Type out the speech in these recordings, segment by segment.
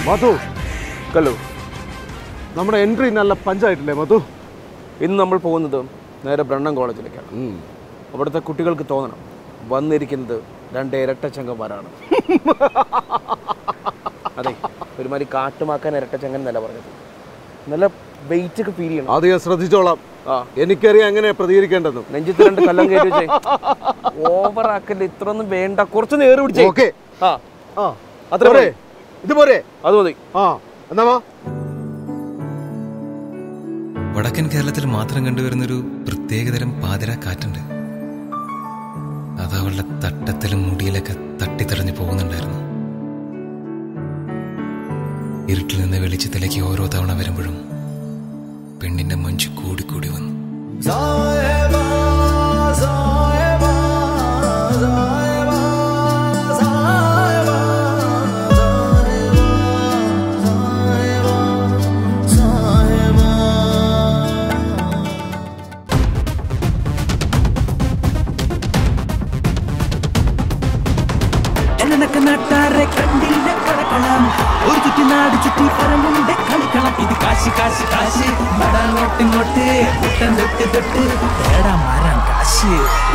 മധു കല്ലു, നമ്മുടെ എൻട്രി നല്ല പഞ്ചായിട്ടില്ലേ മധു? ഇന്ന് നമ്മൾ പോകുന്നത് നേരെ ബ്രണ്ണൻ കോളേജിലേക്കാണ്. അവിടുത്തെ കുട്ടികൾക്ക് തോന്നണം വന്നിരിക്കുന്നത് 2 ഇരട്ടച്ചങ്കന്മാരാണ്. അതെ, ഒരുമാതിരി കാട്ടുമാക്കാൻ ഇരട്ടച്ചങ്കൻ എന്നല്ല പറഞ്ഞത്. നല്ല വെയിറ്റ് ഒക്കെ ഫീൽ ചെയ്യണം. അത് ഞാൻ ശ്രദ്ധിച്ചോളാം. എനിക്കറിയാം എങ്ങനെ പ്രതികരിക്കേണ്ടത്. നെഞ്ചത്ത് 2 കല്ലം കയറ്റി വെച്ചേ. ഓവർ ആക്കല്ല, ഇത്രയൊന്നും വേണ്ട, കുറച്ച് നേരെ പിടിച്ചേ. ഓക്കെ, അത്ര പോരെ? ഇത് പോരെ? അത് മതി. എന്നാ വടക്കൻ കേരളത്തിൽ മാത്രം കണ്ടുവരുന്നൊരു പ്രത്യേകതരം പാതിര കാറ്റുണ്ട്. അത് അവളുടെ തട്ടത്തിലും മുടിയിലൊക്കെ തട്ടിത്തെറിഞ്ഞു പോകുന്നുണ്ടായിരുന്നു. ഇരുട്ടിൽ നിന്ന് വെളിച്ചത്തിലേക്ക് ഓരോ തവണ വരുമ്പോഴും പെണ്ണിന്റെ മഞ്ചു കൂടിക്കൂടി വന്നു. ഒരു ചുറ്റി നാട് ചുറ്റി പറമ്പുണ്ട് കളിക്കളം. ഇത് കാശി കാശി കാശി ഇങ്ങോട്ട് കുട്ടൻ തൊട്ട് തൊട്ട് ഏടാ മാറാൻ കാശ്.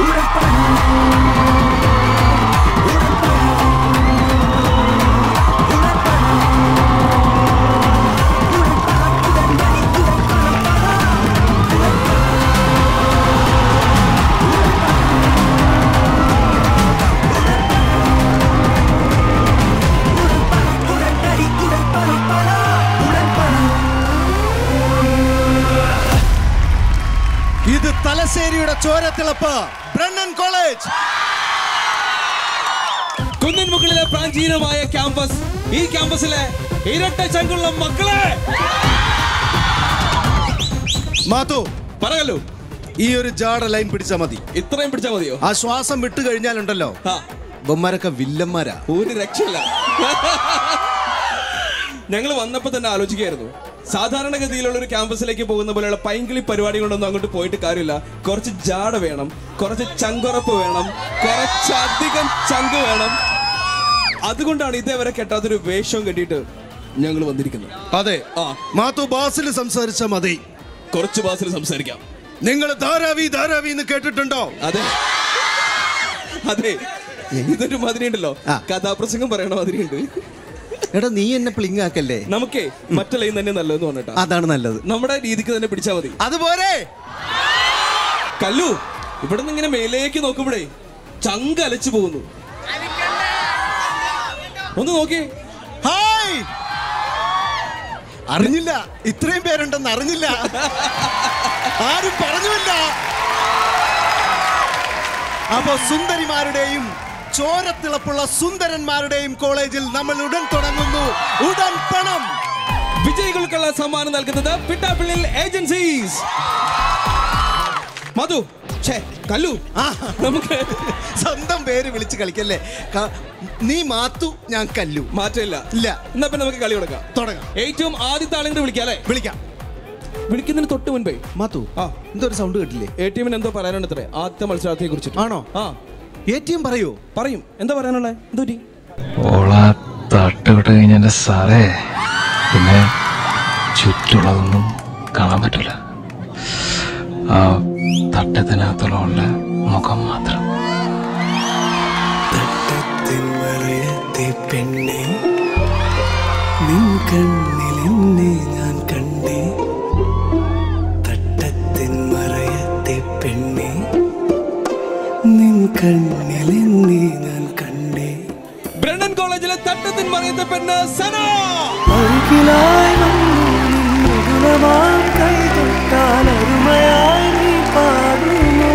ഇത് തലശ്ശേരിയുടെ ചോരത്തിളപ്പ് ബ്രണ്ണൻ കോളേജ്. കുന്നിൻ മുകളിലെ പ്രാചീനമായ ക്യാമ്പസ്. ഈ ക്യാമ്പസിലെ ഇരട്ട ചങ്കുള്ള മക്കളെ മാത്തു പറയല്ലോ. ഈ ഒരു ജാട ലൈൻ പിടിച്ചാ മതി. ഇത്രയും പിടിച്ചാ മതിയോ? ആ ശ്വാസം വിട്ടു കഴിഞ്ഞാലുണ്ടല്ലോ ബൊമ്മരൊക്കെ വില്ലന്മാരാ. ഒരു രക്ഷയില്ല. ഞങ്ങൾ വന്നപ്പോ തന്നെ ആലോചിക്കായിരുന്നു, സാധാരണഗതിയിലുള്ള ഒരു ക്യാമ്പസിലേക്ക് പോകുന്ന പോലെയുള്ള പൈങ്കിളി പരിപാടികളൊന്നും അങ്ങോട്ട് പോയിട്ട് കാര്യമില്ല. കുറച്ച് ജാട വേണം, കുറച്ച് ചങ്കുറപ്പ് വേണം, കുറച്ചധികം ചങ്ക് വേണം. അതുകൊണ്ടാണ് ഇതേവരെ കെട്ടാത്തൊരു വേഷവും കെട്ടിയിട്ട് ഞങ്ങൾ വന്നിരിക്കുന്നത്. അതെ, മാത്തു ബാസിൽ സംസാരിച്ച മതി. കുറച്ച് ബാസിൽ സംസാരിക്കാം. നിങ്ങൾ ധാരാവി ധാരാവി എന്ന് കേട്ടിട്ടുണ്ടോ? അതെ അതെ, ഇതൊരു മാതിരി ഉണ്ടല്ലോ, കഥാപ്രസംഗം പറയണ മാതിരി ഉണ്ട്. എടാ നീ എന്നെ പ്ലിങ് ആക്കല്ലേ. നമുക്കേ മറ്റേ ലൈൻ തന്നെ നല്ലതെന്ന് പറഞ്ഞിട്ടാ. അതാണ് നല്ലത്. നമ്മുടെ രീതിക്ക് തന്നെ പിടിച്ചാ മതി. അതുപോലെ കല്ലു, ഇവിടെ നിന്ന് ഇങ്ങനെ മേലേക്ക് നോക്കുമ്പോഴേ ചങ്ക അലച്ചു പോകുന്നു. ഒന്ന് നോക്കിയേ. ഹായ്, അറിഞ്ഞില്ല ഇത്രയും പേരുണ്ടെന്ന് അറിഞ്ഞില്ല. ആരും പറഞ്ഞില്ല. അപ്പോ സുന്ദരിമാരുടെയും ചോരത്തിളപ്പുള്ള സുന്ദരന്മാരുടെയും കോളേജിൽ നമ്മൾ ഉടൻ തുടങ്ങുന്നു ഉടൻ പണം. വിജയികൾക്കുള്ള സമ്മാനം നൽകുന്നത് പിട്ടാപ്പിള്ളിൽ ഏജൻസീസ്. മധു, കല്ലു, നമുക്ക് സ്വന്തം പേര് വിളിച്ച് കളിക്കല്ലേ. നീ മാത്തു, ഞാൻ കല്ലു. മാറ്റില്ല. ഇല്ല. എന്നാ പിന്നെ നമുക്ക് കളി തുടങ്ങാം. ഏറ്റവും ആദ്യത്തെ ആളെങ്കിലും വിളിക്കാം അല്ലേ? വിളിക്കാം. വിളിക്കുന്നതിന് തൊട്ട് മുൻപേ മാത്തു, എന്തൊരു സൗണ്ട് കേട്ടില്ലേ? ATM എന്തോ പറയാനുണ്ടത്രേ ആദ്യത്തെ മത്സരാർത്ഥിയെ കുറിച്ച്. ആണോ? ATM പറയൂ. പറയും. എന്താ പറയാനുള്ളത്? എന്തോറ്റി തട്ടുവിട്ട് കഴിഞ്ഞ സാറേ, പിന്നെ ചുറ്റുള്ളതൊന്നും കാണാൻ പറ്റില്ല. ആ തട്ടത്തിനകത്തുള്ള മുഖം മാത്രം. തട്ടത്തിൻ മറയത്തെ പെണ്ണെ, നിൻ കണ്ണിലെന്നെ ഞാൻ കണ്ടേ. തട്ടത്തിൻ മറയത്തെ പെണ്ണെ, നിൻ കണ്ണിലെന്നെ ഞാൻ കണ്ടേ. ബ്രണ്ണൻ കോളേജിലെ തട്ടത്തിൻ മറയത്തെ പെണ്ണ് സന. അരികിലായി വന്നു കൈ തൊട്ടാൽ അരുമയായി നീ പാടുമോ?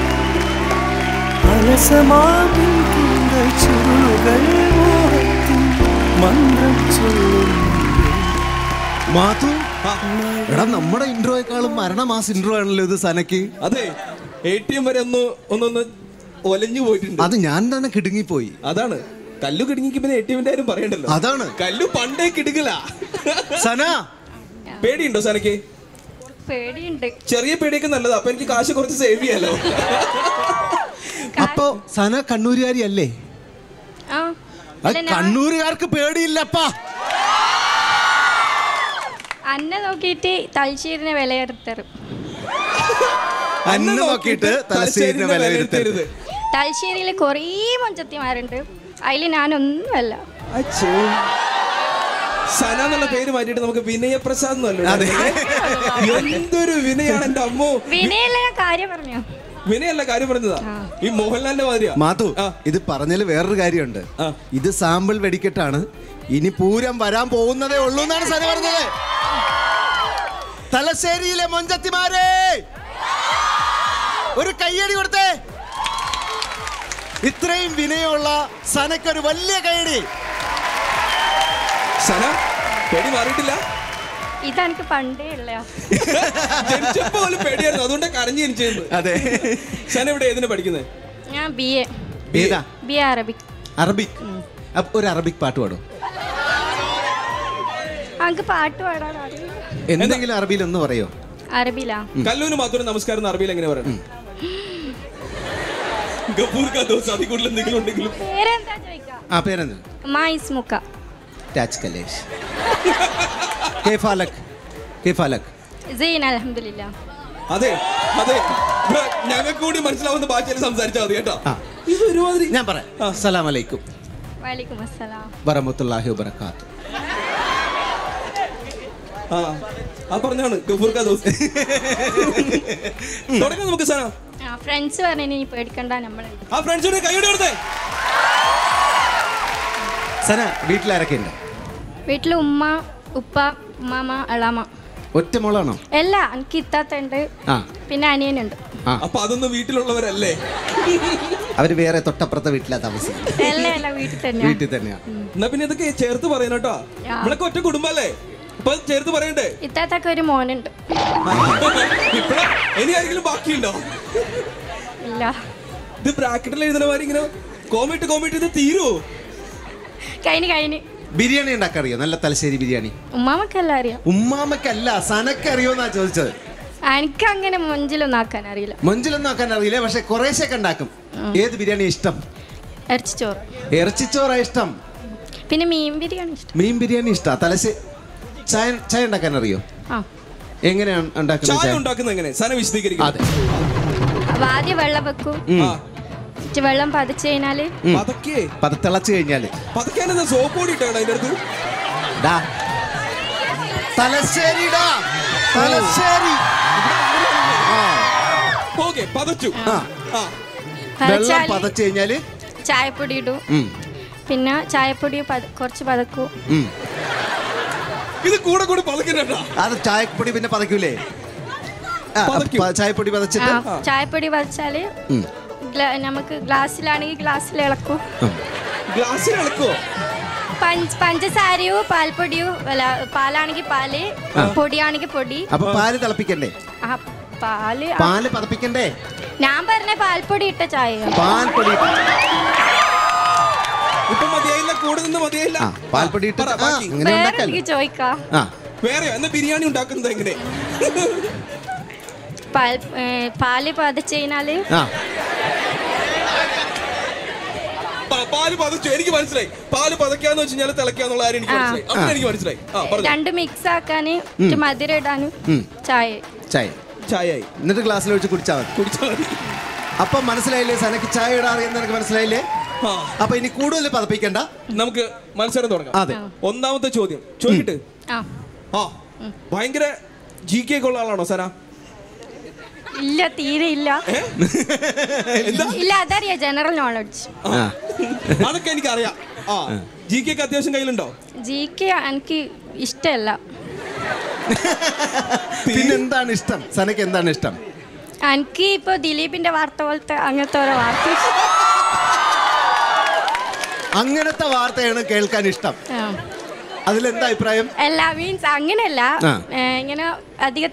അലസമാകും കൂന്തൽ ചുരുളുകൾ മോഹത്തിൻ മന്ത്രം ചൊല്ലുന്നു. മാത്തു, എടാ നമ്മുടെ ഇൻട്രോയെക്കാളും മരണമാസ് ഇൻട്രോ ആണല്ലോ ഇത് സനക്ക്. അതെ, ATM വരെ ഒന്നൊന്ന് ഒലഞ്ഞു പോയിട്ടുണ്ട്. അത് ഞാൻ തന്നെ കിടുങ്ങിപ്പോയി. അതാണ് കല്ലു കിടുങ്ങിക്ക് പിന്നെ ATMന്റെ കാര്യം പറയണ്ടല്ലോ. അതാണ് കല്ലു പണ്ടേ കിടുങ്ങല. സന, പേടിയുണ്ടോ സനക്ക്? പേടിയുണ്ട്. ചെറിയ പേടിയൊക്കെ നല്ലതാ. അപ്പൊ എനിക്ക് കാശ് കുറച്ച് സേവ് ചെയ്യാലോ. അപ്പൊ സന കണ്ണൂരുകാരി അല്ലേ? കണ്ണൂരുകാർക്ക് പേടിയില്ലപ്പാ. അന്നെ നോക്കിയിട്ട് തലശ്ശേരിനെ വിലയിരുത്തരും. അന്നെ നോക്കിയിട്ട് തലശ്ശേരിനെ വിലയിരുത്തരുത്. തലശ്ശേരിയിൽ കുറേ മൊഞ്ചത്തിമാരുണ്ട്, അതിൽ ഞാനൊന്നുമല്ല. സന എന്നുള്ള പേര് മാറ്റിയിട്ട് നമുക്ക് വിനയപ്രസാദ് എന്നല്ലോ. എന്തൊരു വിനയാണ് എന്റെ അമ്മോ. വിനയല്ല, കാര്യം പറഞ്ഞു. വിനയല്ല, കാര്യം പറഞ്ഞതാ. ഈ മോഹൻലാലിന്റെ മാതിരിയാ. മാധു, ഇത് പറഞ്ഞതിൽ വേറൊരു കാര്യമുണ്ട്. ഇത് സാമ്പിൾ വെടിക്കെട്ടാണ്. ഇനി പൂരം വരാൻ പോകുന്നതേ ഉള്ളൂ എന്നാണ് സന പറഞ്ഞത്. തലശ്ശേരിയിലെ മൊഞ്ചത്തിമാരെ ഒരു കയ്യടി കൊടുത്തേ. ഇത്രയും വിനയമുള്ള സനക്കൊരു വലിയ കയ്യടി. സന പേടി മാറിയിട്ടില്ല. ഇതെനിക്ക് പണ്ടേ ഉള്ള ജനിച്ചപ്പോ പോലും പേടിയായിരുന്നു, അതുകൊണ്ട് കരഞ്ഞു ജനിച്ചത്. അതെ. സന ഇവിടെ ഏതിനാ പഠിക്കുന്നത്? ഞാൻ BA അറബിക്. അറബിക്. ഒരു അറബിക് പാട്ട് പാടും. എനിക്ക് പാട്ട് പാടാൻ അറിയില്ല. എന്തെങ്കിലും അറബിയിൽ ഒന്ന് പറയോ? അറബിലാ? കല്ലൂന് മാത്രം നമസ്കാരം അറബിയിൽ എങ്ങനെ പറയണം? പേരെന്താ ചോദിക്കാം? പേരെന്താ? മായിസ്മുക്ക. ടാച്ച് കലേഷ്. കേഫാലക്. സീൻ അൽഹംദുലില്ലാ. അതെ അതെ, ഞങ്ങൾക്ക് കൂടി മനസ്സിലാവുന്ന ഭാഷയിൽ സംസാരിച്ചാൽ മതി കേട്ടോ. ഇത് ഒരുമാതിരി. ഞാൻ പറയാം. അസ്സലാമു അലൈക്കും. വലൈക്കും അസ്സലാം വറഹ്മത്തുള്ളാഹി വബറകാതുഹു. പറഞ്ഞാണ് ഗഫൂർക്ക ദോസ്ത്. തുടങ്ങാം നമുക്ക്. സന ഫ്രണ്ട്സ് പറഞ്ഞു നീ പേടിക്കണ്ട, നമ്മൾ ആ ഫ്രണ്ട്സിനെ കൈയ്യോടെ കൊടുത്തേ. സന വീട്ടിലാരൊക്കെ ഉണ്ട്? വീട്ടിൽ ഉമ്മ, ഉപ്പ, ഉമ്മാമ, അളാമ. ഒറ്റ മോളാണോ? അല്ല, എനിക്ക് ഇത്താത്തുണ്ട്, പിന്നെ അനിയനുണ്ട്. അപ്പൊ അതൊന്നും വീട്ടിലുള്ളവരല്ലേ? അവര് വേറെ തൊട്ടപ്പുറത്തെ വീട്ടിലാ താമസം. അല്ല, വീട്ടിൽ തന്നെയാ. എന്നാ പിന്നെ ഇതൊക്കെ ചേർത്ത് പറയണം കേട്ടോ. നമ്മളൊക്കെ ഒറ്റ കുടുംബല്ലേ, അപ്പൊ ചേർത്ത് പറയണ്ടേ. ഇത്താത്തൊക്കെ ഒരു മോനുണ്ട്. ഇനി ആരെങ്കിലും ബാക്കിയുണ്ടോ? ഇല്ല. ഇത് ബ്രാക്കറ്റിൽ എഴുതുന്ന മാതിരി ഇങ്ങനെ കോമിട്ട് ഇത് തീരുവോ? കഴിഞ്ഞ്. ബിരിയാണി ഉണ്ടാക്കറിയോ? നല്ല തലശ്ശേരി ബിരിയാണി. ഉമ്മാമക്കല്ല അറിയാം. ഉമ്മാമക്കല്ല, സനക്ക് അറിയോന്നാ ചോദിച്ചത്. എനിക്ക് അങ്ങനെ മൊഞ്ചിലൊന്നും ആക്കാൻ അറിയില്ല. മൊഞ്ചിലൊന്നും ആക്കാൻ അറിയില്ല, പക്ഷെ കുറേശ്ശൊക്കെ ഉണ്ടാക്കും. ഏത് ബിരിയാണി ഇഷ്ടം? ഇറച്ചിച്ചോറ്. ഇറച്ചിച്ചോറാ ഇഷ്ടം. പിന്നെ മീൻ ബിരിയാണി ഇഷ്ടം. മീൻ ബിരിയാണി ഇഷ്ടം. തലശ്ശേരി ചായ ഉണ്ടാക്കാൻ അറിയോ? എങ്ങനെയാണ് ഉണ്ടാക്കുന്നത്? സന വിശദീകരിക്കും. അതെ. ആദ്യം വെള്ളം വെക്കും, വെള്ളം പതച്ചു കഴിഞ്ഞാല് തിളച്ചു കഴിഞ്ഞാല് സോപ്പ് പൊടി ഇട്ടാണ് അതിന്റെ അടുത്ത്. വെള്ളം പതച്ചു കഴിഞ്ഞാല് ചായപ്പൊടി ഇടും. പിന്നെ ചായപ്പൊടി കുറച്ച് പതക്കും. ഇത് കൂടെ പതക്കണ്ട. അത് ചായപ്പൊടി പിന്നെ പതക്കൂലേ? ചായപ്പൊടി പതച്ചിട്ട് ചായപ്പൊടി പതച്ചാല് നമുക്ക് ഗ്ലാസ്സിലാണെങ്കിൽ ഗ്ലാസ്സിൽ ഇളക്കും. പഞ്ചസാരയോ പാൽപ്പൊടിയോ, അല്ല പാലാണെങ്കിൽ പാല്, പൊടിയാണെങ്കിൽ പൊടി. അപ്പൊ പാല് തിളപ്പിക്കണ്ടേ? പാല് പതപ്പിക്കണ്ടേ? ഞാൻ പറഞ്ഞ പാൽപ്പൊടി ഇട്ട ചായ. പാൽപ്പൊടി ഇപ്പൊ മതിയായില്ല, കൂടുതൽ മതിയായില്ല. പാൽപ്പൊടി ഇട്ട് ചോദിക്കാം. വേറെ ബിരിയാണി ഉണ്ടാക്കുന്നത് എങ്ങനെ? പാല് പതച്ചു കഴിഞ്ഞാല് പാല് പതച്ചു. എനിക്ക് മനസ്സിലായി. പാല് പതക്കാന്ന് വെച്ച് കഴിഞ്ഞാൽ തിളക്കാന്നുള്ള കാര്യം എനിക്ക് മനസ്സിലായി. രണ്ട് മിക്സ് ആക്കാന്, മധുരം ഇടാനും ചായ. എന്നിട്ട് ഗ്ലാസ്സിൽ ഒഴിച്ച് കുടിച്ചാൽ മതി. അപ്പൊ മനസ്സിലായില്ലേ സനക്ക് ചായ ഇടാറിയെന്ന് എനിക്ക് മനസ്സിലായില്ലേ? അപ്പൊ ഇനി കൂടുതൽ പതപ്പിക്കണ്ട, നമുക്ക് മത്സരം തുടങ്ങാം. അതെ. ഒന്നാമത്തെ ചോദ്യം ചോദിക്കട്ടെ. ഭയങ്കര GK ഉള്ള ആളാണോ സന? ഇല്ല, തീരെ ഇല്ല. ഇല്ല, അതറിയാം, ജനറൽ നോളജ്. അതൊക്കെ എനിക്കറിയാം. GK അത്യാവശ്യം കയ്യിലുണ്ടോ? GK എനിക്ക് ഇഷ്ടമല്ല. പിന്നെന്താണ് ഇഷ്ടം? സനക്ക് എന്താണ് ഇഷ്ടം? എനിക്ക് ഇപ്പൊ ദിലീപിന്റെ വാർത്ത പോലത്തെ അങ്ങനത്തെ ഓരോ വാർത്ത. അങ്ങനത്തെ വാർത്തയാണ് കേൾക്കാൻ ഇഷ്ടം. അതിലെന്താ അഭിപ്രായം? അല്ല, മീൻസ് അങ്ങനെയല്ല, ഇങ്ങനെ അധികം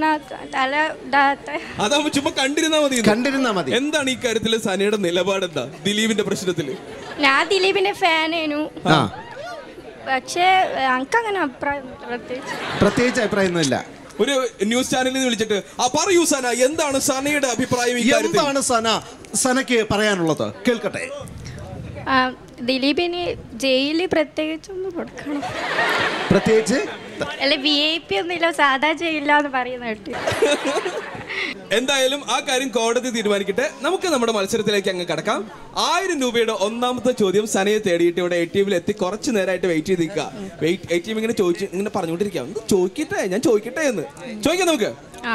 കണ്ടിരുന്നാ മതി. എന്താണ് ഈ കാര്യത്തില് സനയുടെ നിലപാട്? എന്താ ദിലീപിന്റെ പ്രശ്നത്തില്? ഞാൻ ദിലീപിന്റെ ഫാനേനു, പക്ഷേ എനിക്ക് അങ്ങനെ അഭിപ്രായം പ്രത്യേകിച്ച് അഭിപ്രായമൊന്നുമില്ല. ഒരു ന്യൂസ് ചാനലിൽ വിളിച്ചിട്ട് പറയൂ സന, എന്താണ് സനയുടെ അഭിപ്രായം? എന്താണ് സനക്ക് പറയാനുള്ളത്? കേൾക്കട്ടെ. ദിലീപിന് ജയിലിൽ പ്രത്യേകിച്ചൊന്നും കൊടുക്കണം. പ്രത്യേകിച്ച് അല്ല VIP ഒന്നുമില്ല, സാധാ ചെയ്യില്ല എന്ന് പറയുന്ന കേട്ട്. എന്തായാലും ആ കാര്യം കോടതി തീരുമാനിക്കട്ടെ. നമുക്ക് നമ്മുടെ മത്സരത്തിലേക്ക് അങ്ങ് കടക്കാം. 1000 രൂപയുടെ ഒന്നാമത്തെ ചോദ്യം സനയെ തേടിയിട്ട് ഇവിടെ ATM-ൽ എത്തി കുറച്ച് നേരമായിട്ട് വെയിറ്റ് ചെയ്ത് നിൽക്കുക. ATM ഇങ്ങനെ പറഞ്ഞുകൊണ്ടിരിക്കാം, ഞാൻ ചോദിക്കട്ടെ എന്ന് ചോദിക്കാം. നമുക്ക്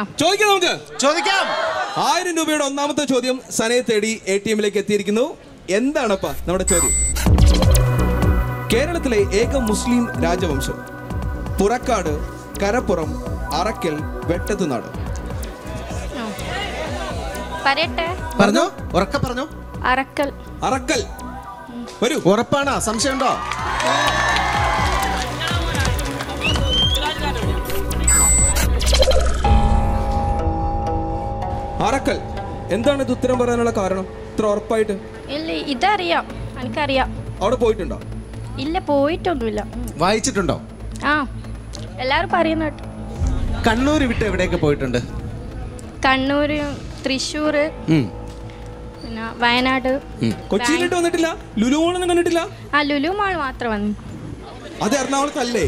1000 രൂപയുടെ ഒന്നാമത്തെ ചോദ്യം സനയെ തേടി ATM-ലേക്ക് എത്തിയിരിക്കുന്നു. എന്താണപ്പാ നമ്മുടെ ചോദ്യം? കേരളത്തിലെ ഏക മുസ്ലിം രാജവംശം പുറക്കാട്, കരപ്പുറം, അറക്കൽ, വെട്ടത്തുനാട്. പറഞ്ഞോ, ഉറക്കെ പറഞ്ഞോ. അറക്കൽ. അറക്കൽ വരൂ. ഉറപ്പാണോ? സംശയമുണ്ടോ? അറക്കൽ. എന്താണ് ഇത് ഉത്തരം പറയാനുള്ള കാരണം ഇത്ര ഉറപ്പായിട്ട്? ഇല്ല, ഇതറിയാം, എനിക്കറിയാം. അവിടെ പോയിട്ടുണ്ടോ? ഇല്ല, പോയിട്ടൊന്നുമില്ല. വായിച്ചിട്ടുണ്ടോ? ആ, എല്ലാരും പറയുന്ന കേട്ടു. കണ്ണൂർ വിട്ട് എവിടെയൊക്കെ പോയിട്ടുണ്ട്? കണ്ണൂര്, തൃശ്ശൂര്, പിന്നെ വയനാട്. കൊച്ചിയിലിട്ട് വന്നിട്ടില്ല? ലുലു മോളൊന്നും കണ്ടിട്ടില്ല? ആ, ലുലു മാൾ മാത്രം വന്നു. അത് എറണാകുളത്തല്ലേ?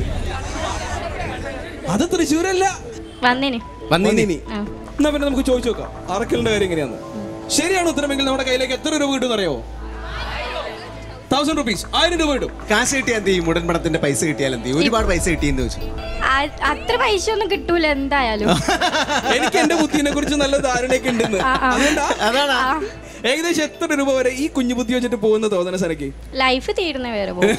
അത് തൃശ്ശൂരല്ല. വന്നിനി. എന്നാ പിന്നെ നമുക്ക് ചോദിച്ചു നോക്കാം അറക്കലിന്റെ കാര്യം എങ്ങനെയാന്ന്. ശരിയാണ് ഉത്തരമെങ്കിൽ നമ്മുടെ കയ്യിലേക്ക് എത്ര രൂപ കിട്ടും അറിയോ? 1000 rupees, 1000 രൂപ കിട്ടും. കാശ് കിട്ടിയാൽ എന്ത് ചെയ്യും? ഉടൻ പണത്തിന്റെ പൈസ കിട്ടിയാൽ എന്ത് ചെയ്യും? ഒരുപാട് പൈസ കിട്ടിയെന്ന് ചോദിച്ചു. അത്ര പൈസ ഒന്നും കിട്ടൂല എന്തായാലും. എനിക്ക് എന്റെ ബുദ്ധിനെ കുറിച്ച് നല്ല ധാരണയൊക്കെ ഉണ്ടെന്ന്. അതാണ്. ഏകദേശം എത്ര രൂപ വരെ ഈ കുഞ്ഞു ബുദ്ധി വെച്ചിട്ട് പോകുന്ന തോന്നണ സനക്ക്? ലൈഫ് തീരുന്ന വരെ പോകും.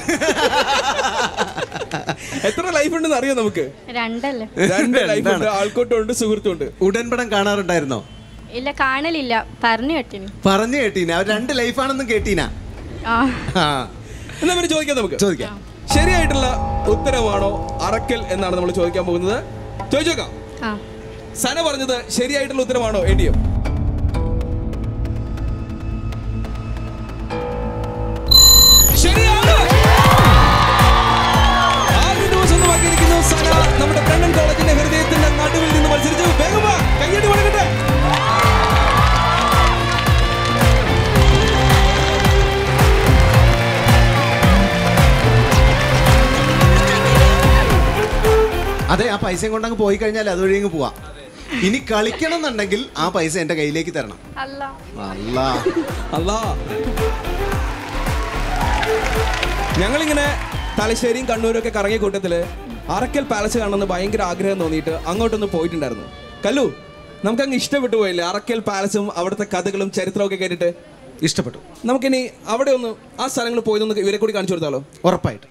എത്ര ലൈഫ് ഉണ്ടെന്ന് അറിയോ നമുക്ക്? 2 ലൈഫ് ഉണ്ട്. ആൾക്കൂട്ടമുണ്ട്, സുഹൃത്തുണ്ട്. ഉടൻപടം കാണാറുണ്ടായിരുന്നോ? ഇല്ല, കാണലില്ല. പറഞ്ഞു കേട്ടീന. അവർ 2 ലൈഫാണെന്നും കേട്ടീനാ. എന്നാ പിന്നെ ചോദിക്കാം. നമുക്ക് ചോദിക്കാം. ശരിയായിട്ടുള്ള ഉത്തരമാണോ അറക്കൽ എന്നാണ് നമ്മൾ ചോദിക്കാൻ പോകുന്നത്. ചോദിച്ചു നോക്കാം. സന പറഞ്ഞത് ശരിയായിട്ടുള്ള ഉത്തരമാണോ? എടിയോ? ശരിയാണ്. 6 ദിവസം ബാക്കിയിരിക്കുന്നു. സന നമ്മുടെ ബ്രണ്ണൻ കോളേജിന്റെ ഹൃദയത്തിന്റെ നടുവിൽ നിന്ന് മത്സരിച്ചു. വേഗം വാ, കയ്യടി കൊടുക്കട്ടെ. അതെ, ആ പൈസയും കൊണ്ടങ്ങ് പോയി കഴിഞ്ഞാൽ അതുവഴി അങ്ങ് പോവാം. ഇനി കളിക്കണം എന്നുണ്ടെങ്കിൽ ആ പൈസ എന്റെ കയ്യിലേക്ക് തരണം. ഞങ്ങളിങ്ങനെ തലശ്ശേരിയും കണ്ണൂരും ഒക്കെ കറങ്ങിയ കൂട്ടത്തില് അറക്കൽ പാലസ് കാണണമെന്ന് ഭയങ്കര ആഗ്രഹം തോന്നിയിട്ട് അങ്ങോട്ടൊന്ന് പോയിട്ടുണ്ടായിരുന്നു. കല്ലു, നമുക്കങ്ങ് ഇഷ്ടപ്പെട്ടു പോയില്ലേ അറക്കൽ പാലസും അവിടുത്തെ കഥകളും ചരിത്രവും ഒക്കെ കേട്ടിട്ട്? ഇഷ്ടപ്പെട്ടു. നമുക്കിനി അവിടെ ഒന്ന് ആ സ്ഥലങ്ങൾ പോയതൊന്ന് ഇവരെ കൂടി കാണിച്ചു കൊടുത്താലോ? ഉറപ്പായിട്ട്.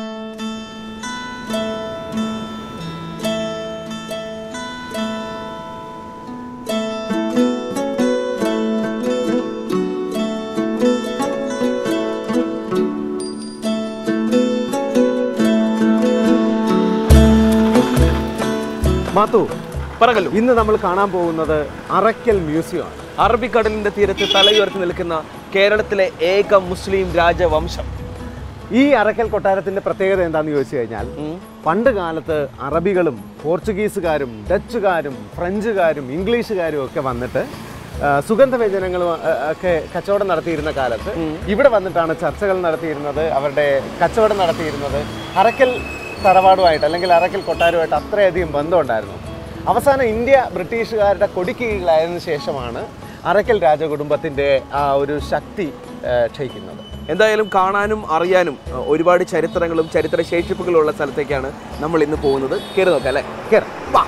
മാത്തു, പറകല്ലോ, ഇന്ന് നമ്മൾ കാണാൻ പോകുന്നത് അറക്കൽ മ്യൂസിയമാണ്. അറബിക്കടലിന്റെ തീരത്ത് തലയുയർത്തി നിൽക്കുന്ന കേരളത്തിലെ ഏക മുസ്ലിം രാജവംശം. ഈ അറക്കൽ കൊട്ടാരത്തിന്റെ പ്രത്യേകത എന്താണെന്ന് ചോദിച്ചു കഴിഞ്ഞാൽ, പണ്ട് കാലത്ത് അറബികളും പോർച്ചുഗീസുകാരും ഡച്ചുകാരും ഫ്രഞ്ചുകാരും ഇംഗ്ലീഷുകാരും ഒക്കെ വന്നിട്ട് സുഗന്ധവ്യഞ്ജനങ്ങളും ഒക്കെ കച്ചവടം നടത്തിയിരുന്ന കാലത്ത് ഇവിടെ വന്നിട്ടാണ് ചർച്ചകൾ നടത്തിയിരുന്നത്, അവരുടെ കച്ചവടം നടത്തിയിരുന്നത്. അറക്കൽ തറവാടുമായിട്ട് അല്ലെങ്കിൽ അറക്കൽ കൊട്ടാരമായിട്ട് അത്രയധികം ബന്ധമുണ്ടായിരുന്നു. അവസാനം ഇന്ത്യ ബ്രിട്ടീഷുകാരുടെ കൊടിക്കീഴിലായതിനു ശേഷമാണ് അറക്കൽ രാജകുടുംബത്തിൻ്റെ ആ ഒരു ശക്തി ക്ഷയിക്കുന്നത്. എന്തായാലും കാണാനും അറിയാനും ഒരുപാട് ചരിത്രങ്ങളും ചരിത്ര ശേഷിപ്പുകളും ഉള്ള സ്ഥലത്തേക്കാണ് നമ്മൾ ഇന്ന് പോകുന്നത്. കയറി നോക്കാം അല്ലേ? കയറാം, വാ.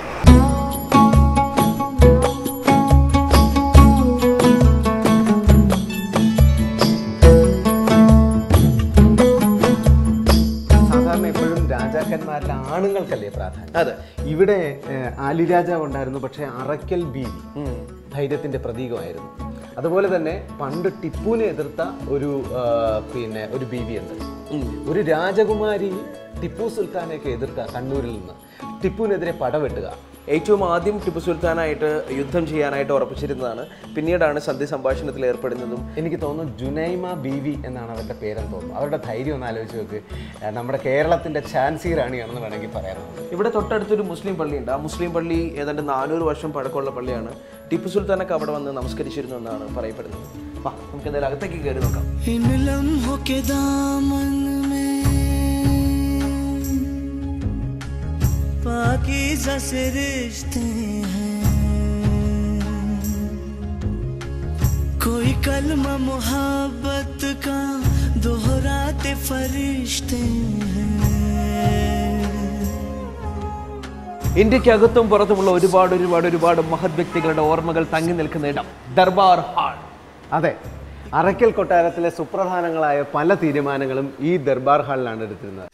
രാജാക്കന്മാരിലെ ആണുങ്ങൾക്കല്ലേ പ്രാധാന്യം? അതെ. ഇവിടെ ആലിരാജാവ് ഉണ്ടായിരുന്നു, പക്ഷേ അറക്കൽ ബീവി ധൈര്യത്തിന്റെ പ്രതീകമായിരുന്നു. അതുപോലെ തന്നെ പണ്ട് ടിപ്പുവിനെ എതിർത്ത ഒരു ബീവിയുണ്ട്. ഒരു രാജകുമാരി ടിപ്പു സുൽത്താനെയൊക്കെ എതിർത്ത കണ്ണൂരിൽ നിന്ന് ടിപ്പുവിനെതിരെ പടവെട്ടുക. ഏറ്റവും ആദ്യം ടിപ്പു സുൽത്താനായിട്ട് യുദ്ധം ചെയ്യാനായിട്ട് ഉറപ്പിച്ചിരുന്നതാണ്. പിന്നീടാണ് സന്ധി സംഭാഷണത്തിൽ ഏർപ്പെടുന്നതും. എനിക്ക് തോന്നുന്നു ജുനൈമ ബീവി എന്നാണ് അവരുടെ പേരെന്ന് തോന്നുന്നു. അവരുടെ ധൈര്യം ഒന്ന് ആലോചിച്ച് നോക്ക്. നമ്മുടെ കേരളത്തിന്റെ ഝാൻസി റാണിയാണെന്ന് വേണമെങ്കിൽ പറയാറുണ്ട്. ഇവിടെ തൊട്ടടുത്തൊരു മുസ്ലിം പള്ളിയുണ്ട്. ആ മുസ്ലിം പള്ളി ഏതാണ്ട് 400 വർഷം പഴക്കമുള്ള പള്ളിയാണ്. ടിപ്പു സുൽത്താനൊക്കെ അവിടെ വന്ന് നമസ്കരിച്ചിരുന്നു എന്നാണ് പറയപ്പെടുന്നത്. വാ, നമുക്ക് എന്തായാലും അകത്തേക്ക് കയറി നോക്കാം. पाकीज़ा से रिश्ते हैं, कोई कलमा मोहब्बत का दोहराते फरिश्ते हैं. ഇന്ത്യക്കകത്തും പുറത്തുമുള്ള ഒരുപാട് മഹത് വ്യക്തികളുടെ ഓർമ്മകൾ തങ്ങി നിൽക്കുന്ന ഇടം ദർബാർ ഹാൾ. അതെ, അറക്കൽ കൊട്ടാരത്തിലെ സുപ്രധാനങ്ങളായ പല തീരുമാനങ്ങളും ഈ ദർബാർ ഹാളിലാണ് എടുത്തിരുന്നത്.